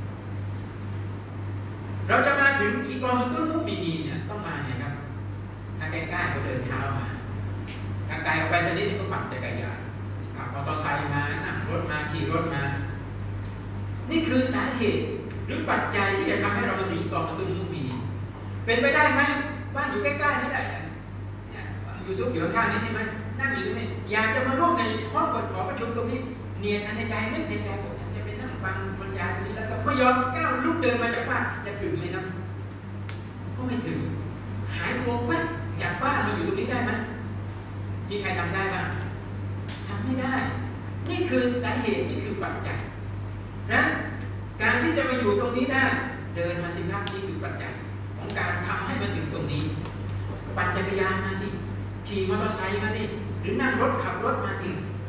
ๆเราจะมาถึงอีกอมัตุลมุบินีเนี่ยต้องมาไงครับถ้าใกล้ๆก็เดินเท้ามาถ้าไกลออกไปสักนิดก็ปั่นจักรยานขับมอเตอร์ไซค์มานั่งรถมาขี่รถมานี่คือสาเหตุหรือปัจจัยที่จะทำให้เรามาถึงอีกอมัตุลมุบินีเป็นไปได้ไหมบ้านอยู่ใกล้ๆนี่ได้ยูซุฟอยู่ข้างๆนี้ใช่ไหมนั่งอยู่ตรงนี้อยากจะมาร่วมในห้องหอประชุมตรงนี้เนียนในใจนึกในใจผมฉันจะไปนั่งฟังบรรยายตรงนี้แล้วก็ไม่ยอมก้าวลุกเดินมาจากบ้านจะถึงไหมครับก็ไม่ถึงหายตัวแวบจากบ้านมาอยู่ตรงนี้ได้ไหมมีใครทำได้บ้างทำไม่ได้นี่คือสาเหตุนี่คือปัจจัยนะการที่จะมาอยู่ตรงนี้ได้เดินมาสิครับนี่คือปัจจัยของการทำให้มาถึงตรงนี้ปั่นจักรยานมาสิขี่มอเตอร์ไซค์มาสิหรือนั่งรถขับรถมาสิ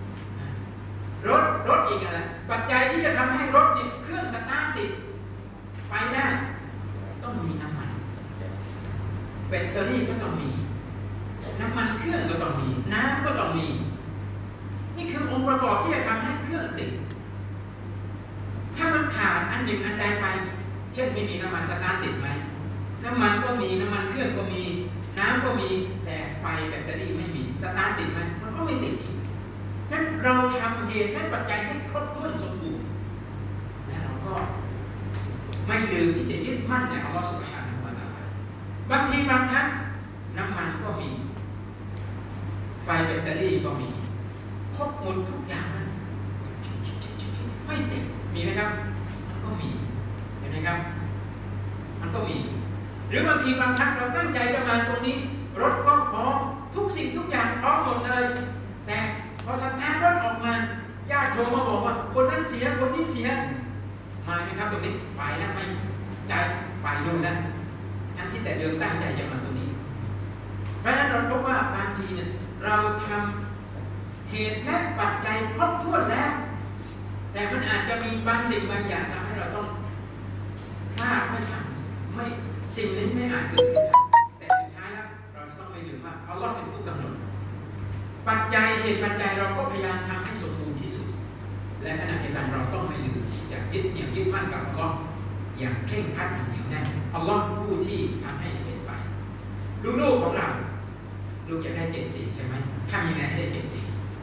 รถอีกอะไรปัจจัยที่จะทำให้รถนี่เครื่องสตาร์ทติดไปได้ต้องมีน้ำมันแบตเตอรี่ก็ต้องมีน้ำมันเครื่องก็ต้องมีน้ำก็ต้องมีนี่คือองค์ประกอบที่จะทำให้เครื่องติดถ้ามันขาดอันหนึ่งอันใดไปเช่นไม่มีน้ำมันสตาร์ทติดไหมน้ำมันก็มีน้ำมันเครื่องก็มีน้ำก็มีแต่ไฟแบตเตอรี่ไม่มีสตาร์ทติดไหมมันก็ไม่ติดอีกนั้นเราทำเหตุและปัจจัยให้ครบถ้วนสมบูรณ์และเราก็ไม่ลืมที่จะยึดมั่นในอัลลอฮฺซุบฮานะฮูวะตะอาลาบางทีบางครั้งน้ำมันก็มีไฟแบตเตอรี่ก็มีครบหมดทุกอย่างมันไม่ติดมีไหมครับมันก็มีเห็นไหมครับมันก็มีหรือบางทีบางครั้งเราตั้งใจจะมาตรงนี้รถก็พร้อมทุกสิ่งทุกอย่างพร้อมหมดเลยแต่พอสตาร์ทรถออกมาญาติโทรมาบอกว่าคนนั้นเสียคนนี้เสียมาไหมครับตรงนี้ไปแล้วไม่ใจไปดูนะทั้งที่แต่เดิมตั้งใจจะมาตรงนี้เพราะฉะนั้นเราพบว่าบางทีเนี่ยเราทำเหตุและปัจจัยครบถ้วนแล้วแต่มันอาจจะมีบางสิ่งบางอย่างทำให้เราต้องพลาดไม่ทำไม่สิ่งนี้ไม่อาจเกิดขึ้นแต่สุดท้ายแล้วเราจะต้องไม่ลืมว่าอัลเลาะห์เป็นผู้กำหนดปัจจัยเหตุปัจจัยเราก็พยายามทำให้สมบูรณ์ที่สุดและขณะเดียวกันเราต้องไม่ลืมจะยึดมั่นกับอัลเลาะห์อย่างเคร่งครัดอย่างเหนียวแน่นอัลเลาะห์ผู้ที่ทำให้เป็นไปลูกๆของเราลูกอยากได้เกรด4ใช่ไหมทำยังไงให้ได้เกรด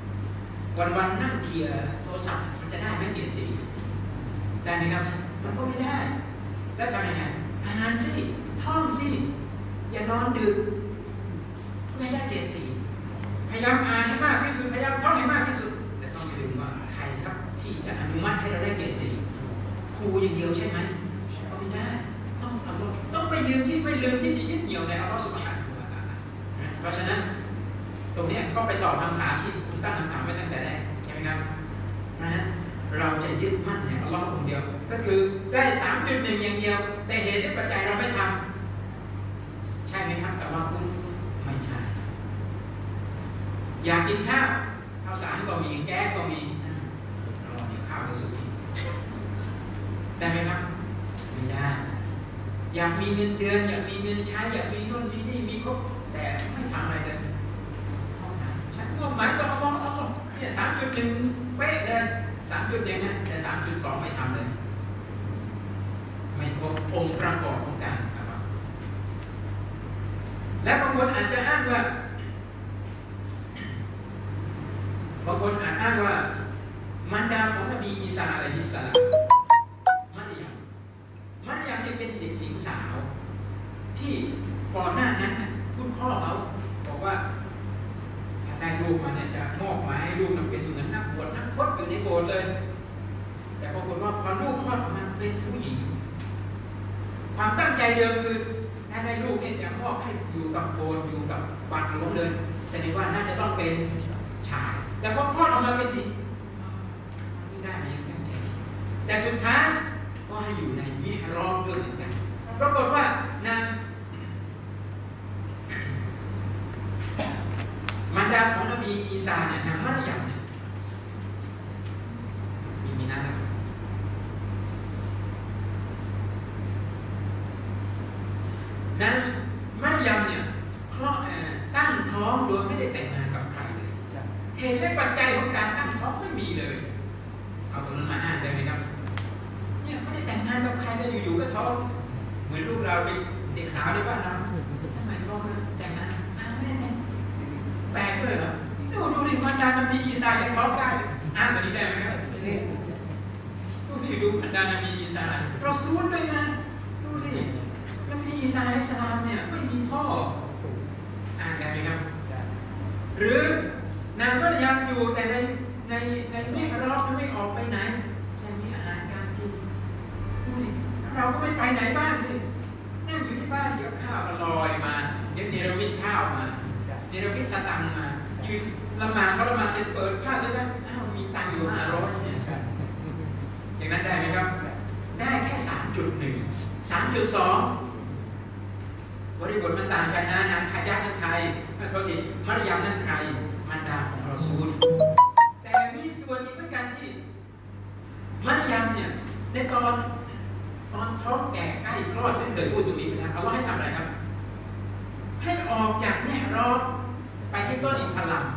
4วันๆนั่งเคลียร์โทรศัพท์มันจะได้ไหมเกรด4ได้ไหมครับมันก็ไม่ได้แล้วทำยังไงอ่านสิท่องสิอย่านอนดึกไม่ได้เกรด4พยายามอ่านให้มากที่สุดพยายามท่องให้มากที่สุดแต่ต้องไม่ลืมว่าใครครับที่จะอนุมัติให้เราได้เกรด4ครูอย่างเดียวใช่ไหมก็ไม่ได้ต้องไม่ลืมที่จะยึดเหนี่ยวในอัลเลาะห์ซุบฮานะฮูวะตะอาลาเพราะฉะนั้นตรงนี้ก็ไปตอบคำถามที่ผมตั้งคำถามไว้ตั้งแต่แรกใช่ไหมครับนะเราจะยึดมั่นในอัลเลาะห์องเดียวก็คือได้ 3.1 อย่างเดียวแต่เหตุและปัจจัยเราไม่ทำใช่ไหมครับแต่ว่าคุณไม่ใช่อยากกินข้าวสารก็มีแก๊สก็มีรอเดี๋ยวข้าวจะสุกได้ไหมครับไม่ได้อยากมีเงินเดือนอยากมีเงินใช้อยากมีนู่นมีนี่มีครบแต่ไม่ทำอะไรเลยฉันก็หมายก็เอาเนี่ย 3.1 เป๊ะเลย3.1นะแต่ 3.2 ไม่ทำเลยไม่ครบองค์ประกอบของการนะครับและบางคนอาจจะอ้างว่า มารดาของนบีอีสาอะลัยฮิสสลามมัรยามนี่เป็นเด็กหญิงสาวที่ก่อนหน้านั้นคุณพ่อเขาบอกว่าถ้าได้ลูกมาเนี่ยจะมอบหมายให้ลูกนั้นเป็นเหมือนนักบวชนักพจน์อยู่ในโบสถ์เลยแต่ปรากฏว่าพอลูกคลอดออกมาเป็นผู้หญิงความตั้งใจเดิมคือถ้าได้ลูกเนี่ยจะมอบให้อยู่กับโบสถ์อยู่กับบาทหลวงเลยแสดงว่าน่าจะต้องเป็นชายแต่พอคลอดออกมาเป็นหญิงไม่ได้ไม่ยังตั้งใจแต่สุดท้ายก็ให้อยู่ในมิฮรอบด้วยเหมือนกันปรากฏว่านางมารดาของนบีอีสาเนี่ยนางมัรยามเนี่ยมีนั่นนะนางมัรยามเนี่ยตั้งท้องโดยไม่ได้แต่งงานกับใครเลยเหตุและปัจจัยของการตั้งท้องไม่มีเลยเอาตรงนั้นมาอ่านได้ไหมครับเนี่ยไม่ได้แต่งงานกับใครเลยอยู่ๆก็ท้องเหมือนลูกเราเป็นเด็กสาวในบ้านเราทำไมท้องแต่งงานไม่ได้แต่งแปลกเลยเหรอดูดิมันดานบีอีสายังท้องได้อ่านแบบนี้ได้ไหมครับดูมันดานบีอีสาเราซูนด้วยนะดูสินบีอีสาอิสลามเนี่ยไม่มีพ่ออ่านได้ไหมครับหรือนางมารยามอยู่แต่ในมิหรอบไม่ออกไปไหนยังมีอาหารการกินดูดิเราก็ไม่ไปไหนบ้างเลยนั่งอยู่ที่บ้านเดี๋ยวข้าวลอยมาเดี๋ยวเนรมิตข้าวมาเนรมิตสตังค์มายืนละหมาดเขาละหมาดเสร็จเปิดผ้าเสร็จแล้วอ้าวมีตังค์อยู่500เนี่ยอย่างนั้นได้ไหมครับได้แค่ 3.1 3.2 บริบทมันต่างกันนะนางฮายะนั่นใครโทษทีมารยามนั่นใครมารดาของรอซูลแต่มีส่วนอีกเหมือนกันที่มารยามเนี่ยในตอนท้องแก่ใกล้คลอดซึ่งเคยพูดตรงนี้ไปแล้วเอาว่าให้ทำอะไรครับให้ออกจากแม่รอบไปที่ต้นอินทลัม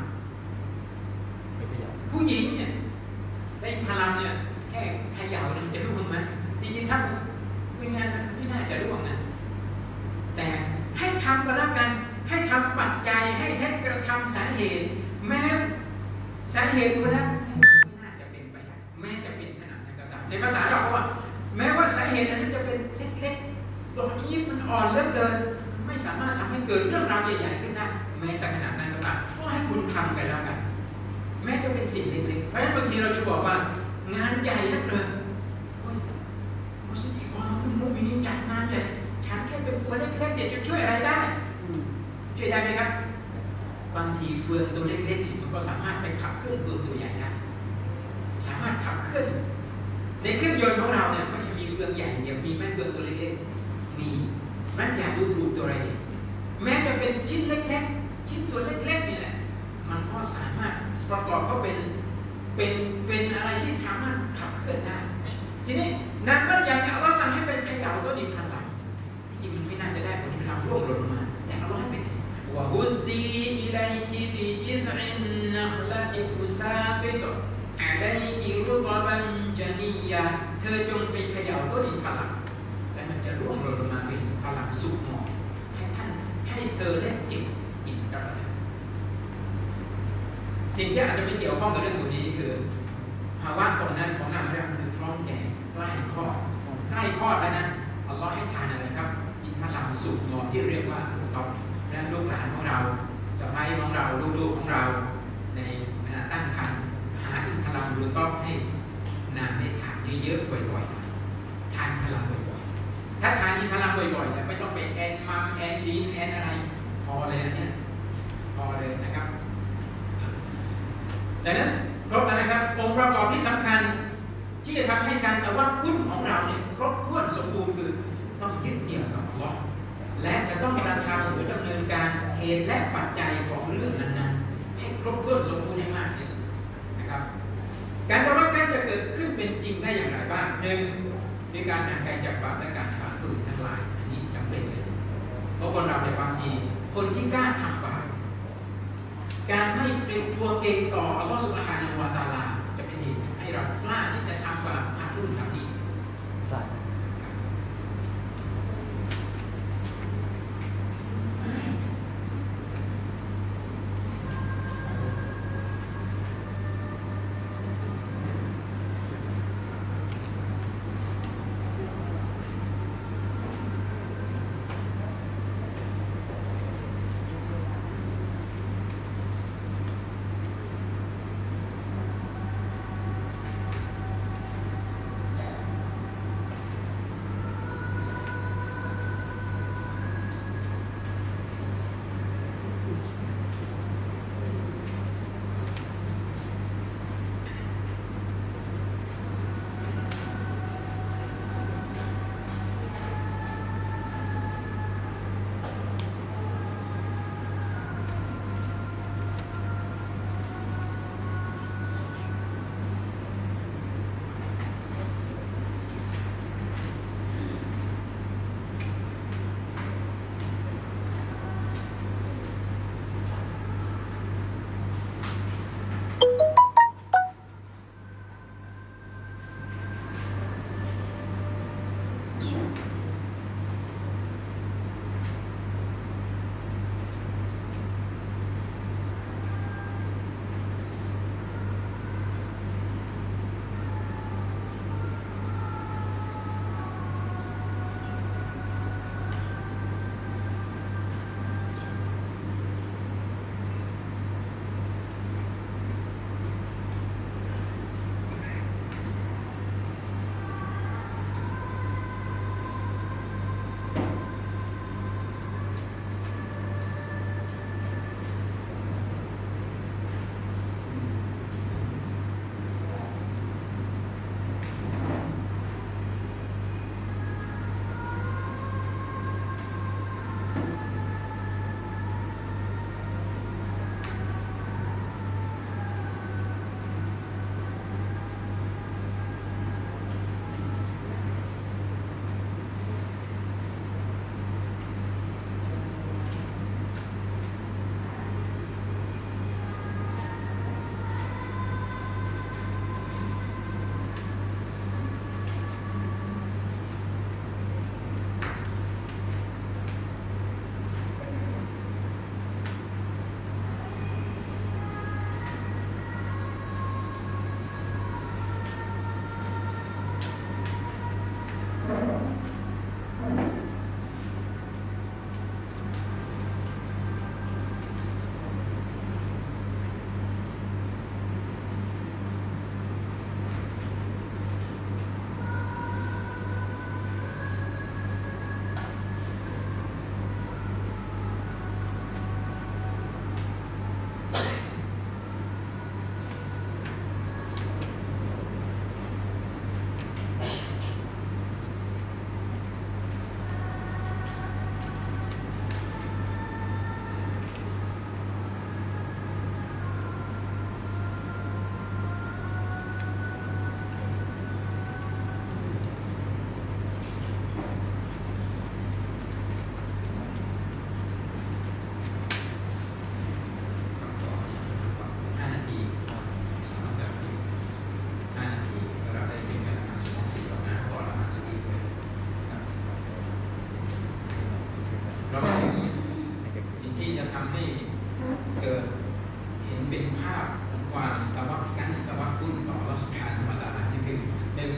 ผู้หญิงเนี่ยในอินทลัมเนี่ยแค่เขย่าเนี่ยจะร่วงไหมจริงๆถ้าคุยงานไม่น่าจะร่วงนะแต่ให้ทำก็แล้วกันให้ทำปัจจัยให้กระทำสาเหตุแม้สาเหตุดูแล้วไม่น่าจะเป็นไปได้แม้จะเป็นขนาดนั้นก็ตามในภาษาเราว่าแม้ว่าสาเหตุนั้นจะเป็นเล็กๆตัวนี้มันอ่อนเหลือเกินไม่สามารถทำให้เกิดเรื่องราวใหญ่ๆขึ้นได้แม้สักขนาดนั้นก็ตามก็ให้คุณทำไปแล้วกันแม้จะเป็นสิ่งเล็กๆเพราะฉะนั้นบางทีเราจะบอกว่างานใหญ่นักเลยมัสยิดของคุณมุมีจัดงานใหญ่ฉันแค่เป็นตัวเล็กๆเดี๋ยวจะช่วยอะไรได้ช่วยได้ไหมครับบางทีเฟืองตัวเล็กๆมันก็สามารถไปขับเคลื่อนเฟืองตัวใหญ่ได้สามารถขับเคลื่อนในเครื่องยนต์ของเราเนี่ยไม่ใช่มีเฟืองใหญ่เดียวมีแม่เฟืองตัวเล็กๆมีมันอย่าดูถูกตัวอะไรแม้จะเป็นชิ้นเล็กๆชิ้นส่วนเล็กๆนี่แหละมันก็สามารถประกอบก็เป็นอะไรที่สามารถขับเคลื่อนได้ทีนี้นางก็ยังเอาว่าสั่งให้เป็นเขย่าต้นอินทผลัมจริงมันไม่น่าจะได้ผลที่เราร่วงหล่นมาแต่เราให้เป็นวะฮุซีอิลัยกิบิจิซอินนัคละติตุซาบิตอะลัยกิรุตบันจานียะเธอจงไปเขย่าต้นอินทผลัมและมันจะร่วงหล่นมาเป็นพลังสุขหอมให้เธอได้เก็บกินรับประทานสิ่งที่อาจจะไม่เกี่ยวข้องกับเรื่องตัวนี้คือภาวะตรงนั้นของนางเรียกคือท้องแก่ใกล้คลอดแล้วนะอัลลอฮ์ให้ทานอะไรครับอินทผลัมสุกงอมที่เรียกว่าตอบและลูกหลานของเราสะใภ้ของเราลูกๆของเราในขณะตั้งครรภ์หาอินทผลัมหรือต้องให้นางได้ทานเยอะๆบ่อยๆทานพลังบ่อยๆถ้าทานอินทผลัมบ่อยๆเนี่ยไม่ต้องไปแอนมัมแอนดีนแอนอะไรพอเลยนะเนี่ยพอเลยนะครับดังนั้นครบแล้วนะครับองค์ประกอบที่สำคัญที่จะทำให้การตะวัดกุ้นของเราเนี่ยครบถ้วนสมบูรณ์คือต้องยึดเหนี่ยวกับอัลเลาะห์และจะต้องกระทำหรือดำเนินการเหตุและปัจจัยของเรื่องนั้นๆให้ครบถ้วนสมบูรณ์ให้มากที่สุดนะครับการตะวัดนั้นจะเกิดขึ้นเป็นจริงได้อย่างไรบ้างหนึ่งในการห่างไกลจากบาปและการฝ่าฝืนทั้งหลายอันนี้จำเป็นเลยเพราะคนเราในบางทีคนที่กล้าทำบาปการไม่เป็นตัวเก่งต่ออัลลอฮฺซุบฮานะฮูวะตะอาลาจะเป็นเหตุให้เรากล้าที่จะทำบาปทำนู่นทำนี่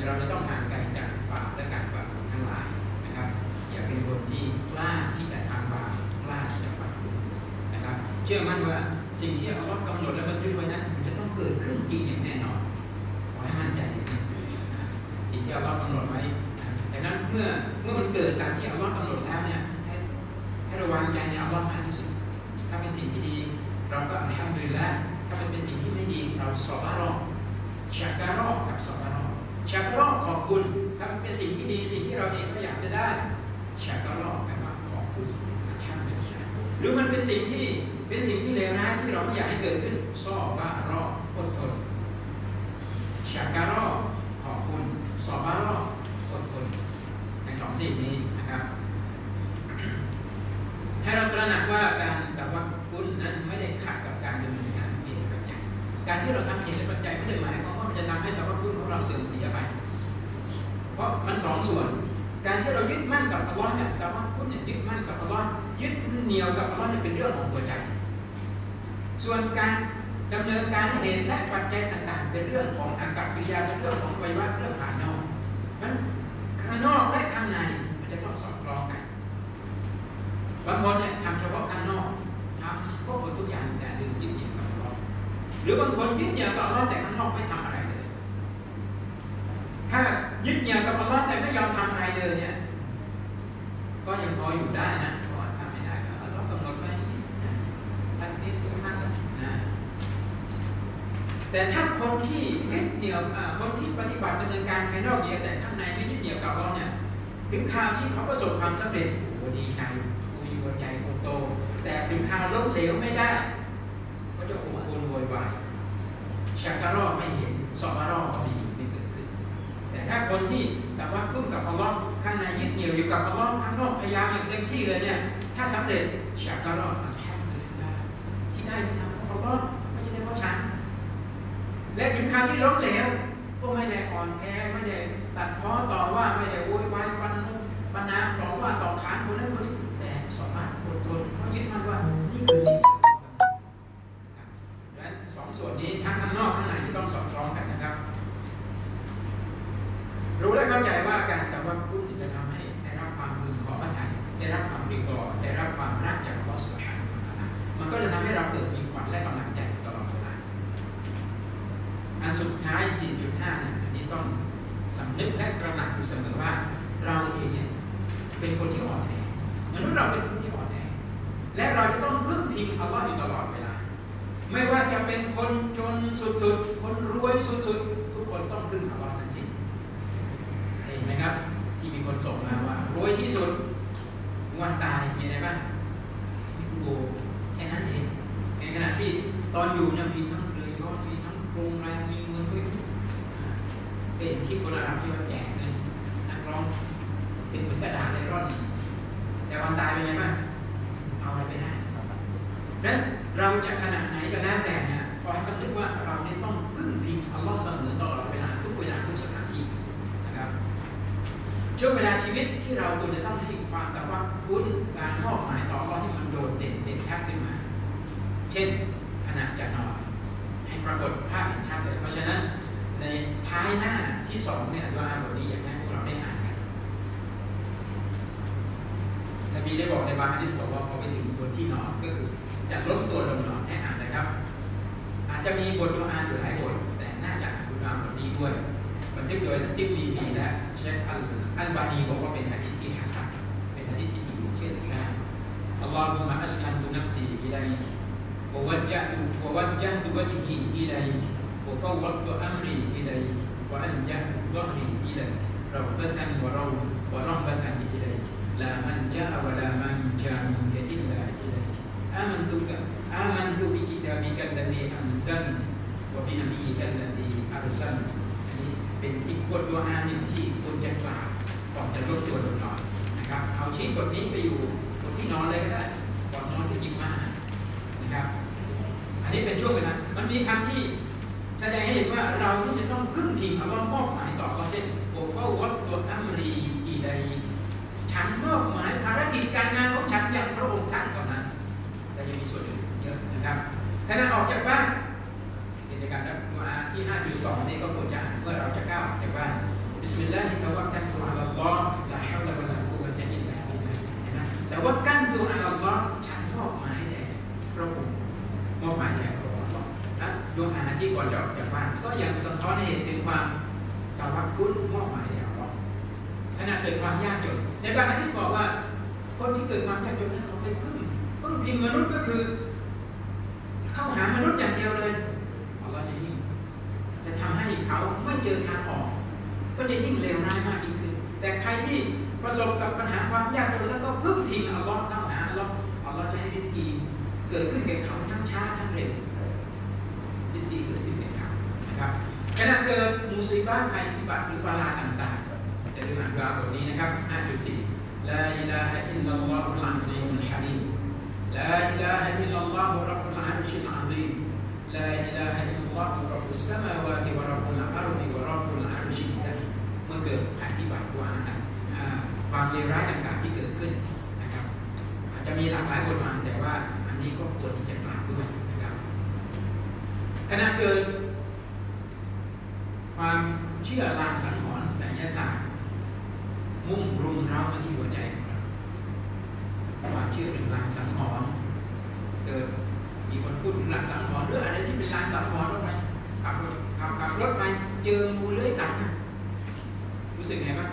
เราจะต้องห่างไกลจากบาปและการฝ่าฝืนทั้งหลายนะครับอย่าเป็นคนที่กล้าที่จะทำบาปกล้าที่จะฝ่าฝืนนะครับเชื่อมั่นว่าสิ่งที่อัลเลาะห์กำหนดและบันทึกไว้นั้นมันจะต้องเกิดขึ้นจริงอย่างแน่นอนขอให้มั่นใจสิ่งที่อัลเลาะห์กำหนดไว้ดังนั้นเมื่อมันเกิดตามที่อัลเลาะห์กำหนดแล้วเนี่ยให้ระวังใจในอัลเลาะห์มากที่สุดถ้าเป็นสิ่งที่ดีเราก็อัลฮัมดุลิลละห์ถ้ามันเป็นสิ่งที่ไม่ดีเราซอบาร์ ชักการะกับซอบาร์ชักการะขอบคุณถ้ามันเป็นสิ่งที่ดีสิ่งที่เราเองก็อยากจะได้ชักการะแปลว่าขอบคุณอัลฮัมดุลิลละห์หรือมันเป็นสิ่งที่เลวร้ายที่เราไม่อยากให้เกิดขึ้นซอบาร์อดทนชักการะขอบคุณซอบาร์อดทนในสองสิ่งนี้นะครับให้เราตระหนักว่าการแต่ว่าคุณนั้นไม่ได้ขัดกับการดำเนินงานเหตุและปัจจัยการที่เราทำเหตุและปัจจัยไม่ได้หมายความว่ามันจะทำให้แต่ว่าคุณของเราเสื่อมเสียไปเพราะมันสองส่วนการที่เรายึดมั่นกับอัลลอฮ์เนี่ยแต่ว่าคุณเนี่ยยึดมั่นกับอัลลอฮ์ยึดเหนี่ยวกับอัลลอฮ์เนี่ยเป็นเรื่องของหัวใจส่วนการดำเนินการเหตุและปัจจัยต่างๆเป็นเรื่องของอากัปกิริยาเป็นเรื่องของวัยวะเรื่องภายนอกนั้นข้างนอกและข้างในมันจะต้องสอดคล้องกันบางคนเนี่ยทำเฉพาะข้างนอกทำก็หมดทุกอย่างแต่ลืมยึดเหนี่ยวกับอัลลอฮ์หรือบางคนยึดเหนี่ยวกับอัลลอฮ์แต่ข้างนอกไม่ทำอะไรเลยถ้ายึดเหนี่ยวกับอัลลอฮ์แต่ไม่ยอมทำอะไรเลยเนี่ยก็ยังพออยู่ได้นะเพราะทำไม่ได้อัลลอฮ์กำหนดไว้อันนี้ตัวมากนะแต่ถ้าคนที่ยึดเหนี่ยวคนที่ปฏิบัติดำเนินการภายนอกแต่ข้างในไม่ยึดเหนี่ยวกับอัลลอฮ์เนี่ยถึงคราวที่เขาประสบความสำเร็จโอ้ดีใจมีหัวใจโตแต่ถึงคราวล้มเหลวไม่ได้ก็จะโอดโวยวายชักการะไม่เห็นซอบาร์ก็ไม่เกิดขึ้นแต่ถ้าคนที่แต่ว่ากุ้มกับอัลลอฮ์ข้างในยึดเหนี่ยวอยู่กับอัลลอฮ์ข้างนอกพยายามอย่างเต็มที่เลยเนี่ยถ้าสำเร็จชักการะอัลฮัมดุลิลลาห์ที่ได้ทำอัลลอฮ์ไม่ใช่เพราะฉันและถึงคราวที่ล้มเหลวก็ไม่ได้อ่อนแอไม่ได้ตัดพ้อต่อว่าไม่ได้โวยวายปัญหาต่อว่าต่อขานคนนั้นคนนี้แต่สามารถอดทนเพราะยึดมั่นว่านี่คือสิ่งและสองส่วนนี้ทั้งข้างนอกข้างในที่ต้องสอดคล้องกันนะครับรู้และเข้าใจว่าการแต่ว่าพูดจะทำให้ได้รับความพึงพอใจได้รับความดีก่อได้รับความรักจากอัลเลาะห์ซุบฮานะฮูวะตะอาลามันก็จะทำให้เราเกิดมีขวัญและกำลังใจตลอดเวลาอันสุดท้าย 4.5 เนี่ยอันนี้ต้องสำนึกและตระหนักอยู่เสมอว่าเราเองเนี่ยเป็นคนที่อ่อนแอมนุษย์เราเป็นคนที่อ่อนแอและเราจะต้องพึ่งพิงอัลลอฮ์อยู่ตลอดเวลาไม่ว่าจะเป็นคนจนสุดๆคนรวยสุดๆทุกคนต้องพึ่งอัลลอฮ์ทั้งสิ้นเห็นไหมครับที่มีคนส่งมาว่ารวยที่สุดวันตายมีอะไรบ้างมีกูโบแค่นั้นเองในขณะที่ตอนอยู่เนี่ยมีทั้งเรือยอชต์มีทั้งโรงแรมมีเงินด้วยเป็นคลิปคนละรับที่ว่าแจกเงินนักร้องเป็นเหมือนกระดาษในร่อนแต่วันตายเป็นไงบ้างเอาอะไรไปได้นั้นเราจะขนาดไหนก็แล้วแต่เนี่ยขอให้สำนึกว่าเราเนี่ยต้องพึ่งพิงอัลลอฮ์เสมอตลอดเวลาทุกเวลาทุกสถานที่นะครับช่วงเวลาชีวิตที่เราควรจะต้องให้ความแต่ว่าคุณการมอบหมายต่ออัลลอฮ์ที่มันโดดเด่นชัดขึ้นมาเช่นขณะจะนอนให้ปรากฏภาพเห็นชัดเลยเพราะฉะนั้นในท้ายหน้าที่2เนี่ยดุอาบทนี้อยากให้พวกเราได้อ่านกันนบีได้บอกในบางฮะดีษบอกว่าพอไปถึงบนที่นอนก็คือจะล้มตัวลงนอนให้อ่านนะครับอาจจะมีบทดุอาอยู่หลายบทแต่น่าจะดุอาบทนี้ด้วยบันทึกโดยทิบลีซีและเชคอัลบานีบอกว่าเป็นหะดีษที่ฮัสซันเป็นหะดีษที่ถูกเชื่อถือได้อัลลอฮุมะอัสลัมตุนัฟซีอิลัยฮิวะวัจญะตุวะจฮีอิลัยฮิوفوضت أمري إليك وألجأت ظهري إليك رغبة ورهبة إليك لا ملجأ ولا منجا منك إلا إليك آمنت بكتابك الذي أنزلت وبنبيك الذي أرسلت เป็นอีกบทดุอาหนึ่งที่คุณจะกล่าวก่อนจะลุกตัวลงนอนนะครับเอาชิ้นบทนี้ไปอยู่บนที่นอนเลยก็ได้ก่อนนอนจะหยิบมานะครับอันนี้เป็นช่วงเวลามันมีคำที่แสดงให้เห็นว่าเราจะต้องพึ่งพิงอัลลอฮ์มอบหมายต่อเราเช่นโอเฟอร์วัตตัวอัมรีอีใดฉันมอบหมายภารกิจการงานของฉันอย่างพระองค์ท่านเท่านั้นแต่ยังมีส่วนอื่นเยอะนะครับขณะออกจากบ้านกิจการดุอาที่ 5.2 นี่ก็ควรจะเมื่อเราจะก้าวออกจากบ้านบิสมิลลาฮิตะวักกัลตุอะลัลลอฮ์ลาฮาวละวะลากุวะตะอิลลาบิลลาฮ์เห็นไหมแต่ว่ากัลตุอะลัลลอฮ์ฉันมอบหมายแด่พระองค์มอบหมายแด่พระองค์นะดูอาหารที่ก่อนจะออกจากบ้านก็ยังสะท้อนให้เห็นถึงความตะวักกุลมอบหมายแด่อัลลอฮ์ขณะเกิดความยากจนในบางหะดีษบอกว่าคนที่เกิดความยากจนนั้นเขาไม่พึ่งพิงมนุษย์ก็คือเข้าหามนุษย์อย่างเดียวเลยอัลลอฮ์จะทำให้เขาไม่เจอทางออกก็จะยิ่งเลวร้ายมากยิ่งขึ้นแต่ใครที่ประสบกับปัญหาความยากจนแล้วก็พึ่งพิงอัลลอฮ์เข้าหาอัลลอฮ์จะให้ริสกีเกิดขึ้นแก่เขาทั้งช้าทั้งเร็วริสกีเกิดขึ้นแก่เขานะครับขณะเกิดมุสีบะห์ภัยพิบัติหรือวาระต่างๆจะดูอ่านว่าบทนี้นะครับ 5.4 ลาอิลาฮะอิลลัลลอฮุลอะลีมุลฮะลีมลาอิลาฮะอิลลัลลอฮุร็อบบุลอาริชิลอะซีมลาอิลาฮะอิลลัลลอฮุร็อบบุสสมาวาติวะร็อบบุลอาร์ฎิวะร็อบบุลอาริชิลอะซีมเมื่อเกิดภัยพิบัติว่าความเลวร้ายต่างๆที่เกิดขึ้นนะครับอาจจะมีหลากหลายบทบาทแต่ว่าอันนี้ก็ควรที่จะกล่าวด้วยนะครับขณะเกิดความเชื่อลางสังหรณ์ไสยศาสตร์มุ่งรุมเร้ามาที่หัวใจของเราความเชื่อเรื่องลางสังหรณ์เกิดมีคนพูดถึงลางสังหรณ์หรืออะไรที่เป็นลางสังหรณ์รถไปขับรถไปเจองูเลื้อยกัดนะรู้สึกไงบ้าง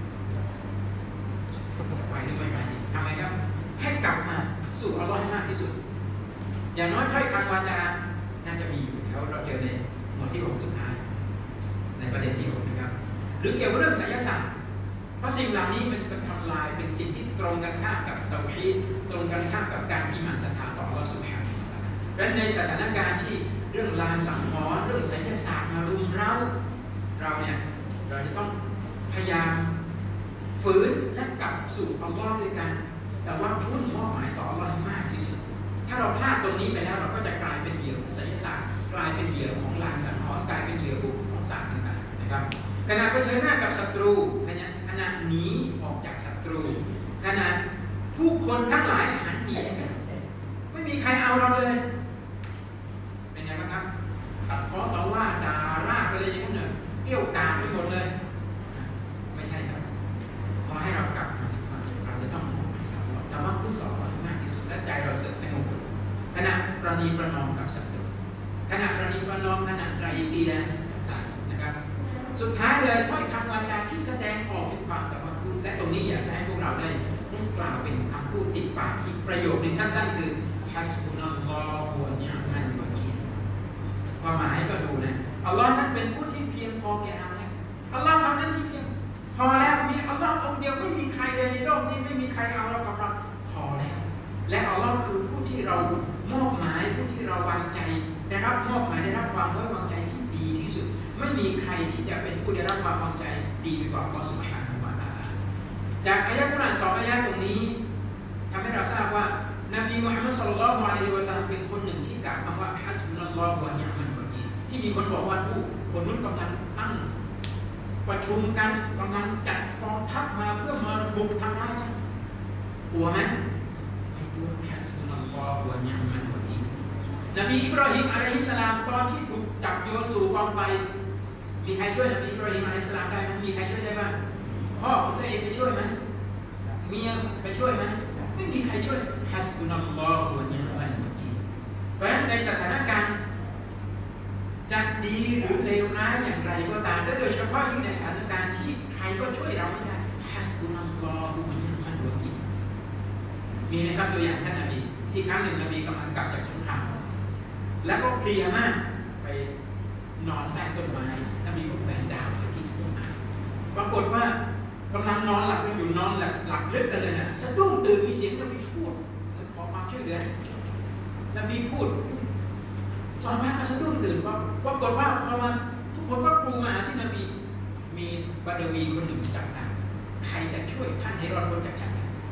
ไปหรือไม่ไปทำไมครับให้กลับมาสู่อัลลอฮ์ให้มากที่สุดอย่างน้อยถ้อยคำวาจาน่าจะมีอยู่แล้วเราเจอในหมวดที่ 6สุดท้ายในประเด็นที่ 6นะครับหรือเกี่ยวกับเรื่องไสยศาสตร์เพราะสิ่งเหล่านี้มันเป็นทำลายเป็นสิ่งที่ตรงกันข้ามกับเตาฮีดตรงกันข้ามกับการที่มันศรัทธาต่ออัลลอฮ์ซุบฮานะฮูวะตะอาลาและในสถานการณ์ที่เรื่องลางสังหรณ์เรื่องไสยศาสตร์มารุมเร้าเราเนี่ยเราจะต้องพยายามฝืนและกลับสู่อัลลอฮ์ด้วยกันแต่ว่าพุ่งมอบหมายต่ออัลลอฮ์ให้มากที่สุดถ้าเราพลาดตรงนี้ไปแล้วเราก็จะกลายเป็นเหยื่อของไสยศาสตร์กลายเป็นเหยื่อของลางสังหรณ์กลายเป็นเหยื่อของศาสตร์ต่างๆนะครับขณะเผชิญหน้ากับศัตรูขณะหนีออกจากศัตรูขณะผู้คนทั้งหลายหันหนีไม่มีใครเอาเราเลยเป็นไงบ้างครับตัดพ้อต่อว่าด่าราไปเลยอย่างนั้นเนี่ยเรี่ยวกราดไปหมดเลยไม่ใช่ครับขอให้เรากลับมาสักวันเราจะต้องมองไปแต่ว่าพูดต่อว่ามากที่สุดและใจเราสงบขณะประนีประนอมกับศัตรูขณะประนีประนอมขณะไตรเกียร์ต่างๆนะครับสุดท้ายเลยถ้อยคำวาจาที่แสดงออกถึงความตะวันพูดและตรงนี้อยากให้พวกเราได้กล่าวเป็นคำพูดติดปากอีกประโยคหนึ่งสั้นๆคือฮัสบุนัลลอฮุวะนิอ์มัลวะกีลความหมายก็ดูนะอัลลอฮ์นั้นเป็นผู้ที่เพียงพอแก่เราแล้วอัลลอฮ์เท่านั้นที่เพียงพอแล้วมีอัลลอฮ์องเดียวไม่มีใครเลยในโลกนี้ไม่มีใครเอาเรากับเราพอแล้วและอัลลอฮ์คือผู้ที่เรามอบหมายผู้ที่เราวางใจได้รับมอบหมายได้รับความไว้วางใจที่ดีที่สุดไม่มีใครที่จะเป็นผู้ได้รับความวางใจดีไปกว่าอัลลอฮ์ซุบฮานะฮูวะตะอาลาจากอายะห์กุรอาน2อายะห์ตรงนี้ทำให้เราทราบว่านบีมุฮัมมัดศ็อลลัลลอฮุอะลัยฮิวะซัลลัมเป็นคนหนึ่งที่กล่าวคำว่าฮัสบุนัลลอฮุวะนิอ์มัลวะกีลที่มีคนบอกว่าดูคนนู้นกำลังตั้งประชุมกันกำลังจัดกองทัพมาเพื่อมาบุกทำร้ายกันกลัวไหมไม่กลัวฮัสบุนัลลอฮุวะนิอ์มัลวะกีลนบีอิบราฮิมอะลัยฮิสสลามตอนที่ถูกจับโยนสู่กองไฟมีใครช่วยนบีอิบราฮิมอะลัยฮิสสลามได้ไหมมีใครช่วยได้บ้างพ่อของตัวเองไปช่วยไหมเมียไปช่วยไหมไม่มีใครช่วยฮัสบุนัลลอฮุวะนิอ์มัลวะกีลเพราะฉะนั้นในสถานการณ์จะดีหรือเลวร้ายอย่างไรก็ตามและโดยเฉพาะยิ่งในสถานการณ์ที่ใครก็ช่วยเราไม่ได้ฮัสบุนัลลอฮุวะนิอ์มัลวะกีลมีนะครับตัวอย่างท่านนบีที่ครั้งหนึ่งนบีกำลังกลับจากสงครามแล้วก็เพลียมากไปนอนใต้ต้นไม้นบีก็แบนดาวไปที่ต้นไม้ปรากฏว่ากำลังนอนหลับกันอยู่นอนหลับลึกกันเลยนะสะดุ้งตื่นมีเสียงนบีพูดขอความช่วยเหลือนบีพูดสอนพระก็สะดุ้งตื่นว่าปรากฏว่าพอมาทุกคนก็กรูมาหาที่นบีมีบาดวีคนหนึ่งจับได้ใครจะช่วยท่านให้รอดพ้นจากฉัน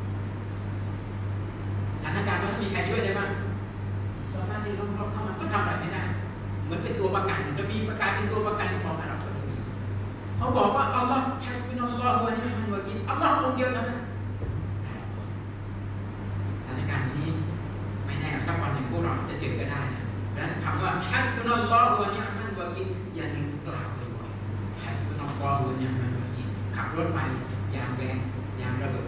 สถานการณ์นั้นมีใครช่วยได้บ้างสามารถที่รอบๆเข้ามาก็ทำอะไรไม่ได้เหมือนเป็นตัวประกันนบีประกาศเป็นตัวประกันของอาหรับคนนี้เขาบอกว่าอัลลอฮ์ฮัสบุนัลลอฮุวะนิอ์มัลวะกีลอัลลอฮ์องเดียวเท่านั้นสถานการณ์นี้ไม่แน่สักวันหนึ่งพวกเราจะเจอก็ได้นะดังนั้นคำว่าฮัสบุนัลลอฮุวะนิอ์มัลวะกีลอย่าลืมกล่าวบ่อยๆฮัสบุนัลลอฮุวะนิอ์มัลวะกีลรถไปยางแบนยางระเบิด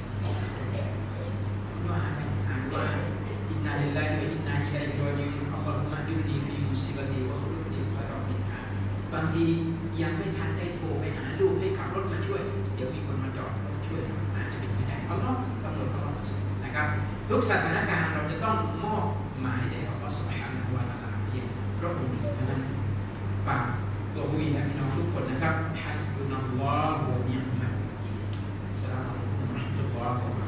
ว่าอินนาลิลลาฮิวะอินนาอิลัยฮิรอญิอูนอัลลอฮุมะจุนีฟีมุซีบะตีวะคุรุนีคอยรอมินฮาบางทียังไม่ทันได้โทรไปหาลูกให้ขับรถมาช่วยเดี๋ยวมีคนมาจอดรถช่วยอาจจะเป็นไม่ได้อัลลอฮ์กำหนดอัลลอฮ์นะครับทุกสถานการณ์เราจะต้องมอบหมายแด่อัลลอฮ์ซุบฮานะฮูวะตะอาลาเพียงพระองค์เท่านั้นฝากตัวผู้หญิงและพี่น้องทุกคนนะครับฮัสบุนัลลอฮุวะนิอ์มัลวะกีลอัสสลามุอะลัยกุมวะเราะห์มะตุลลอฮ์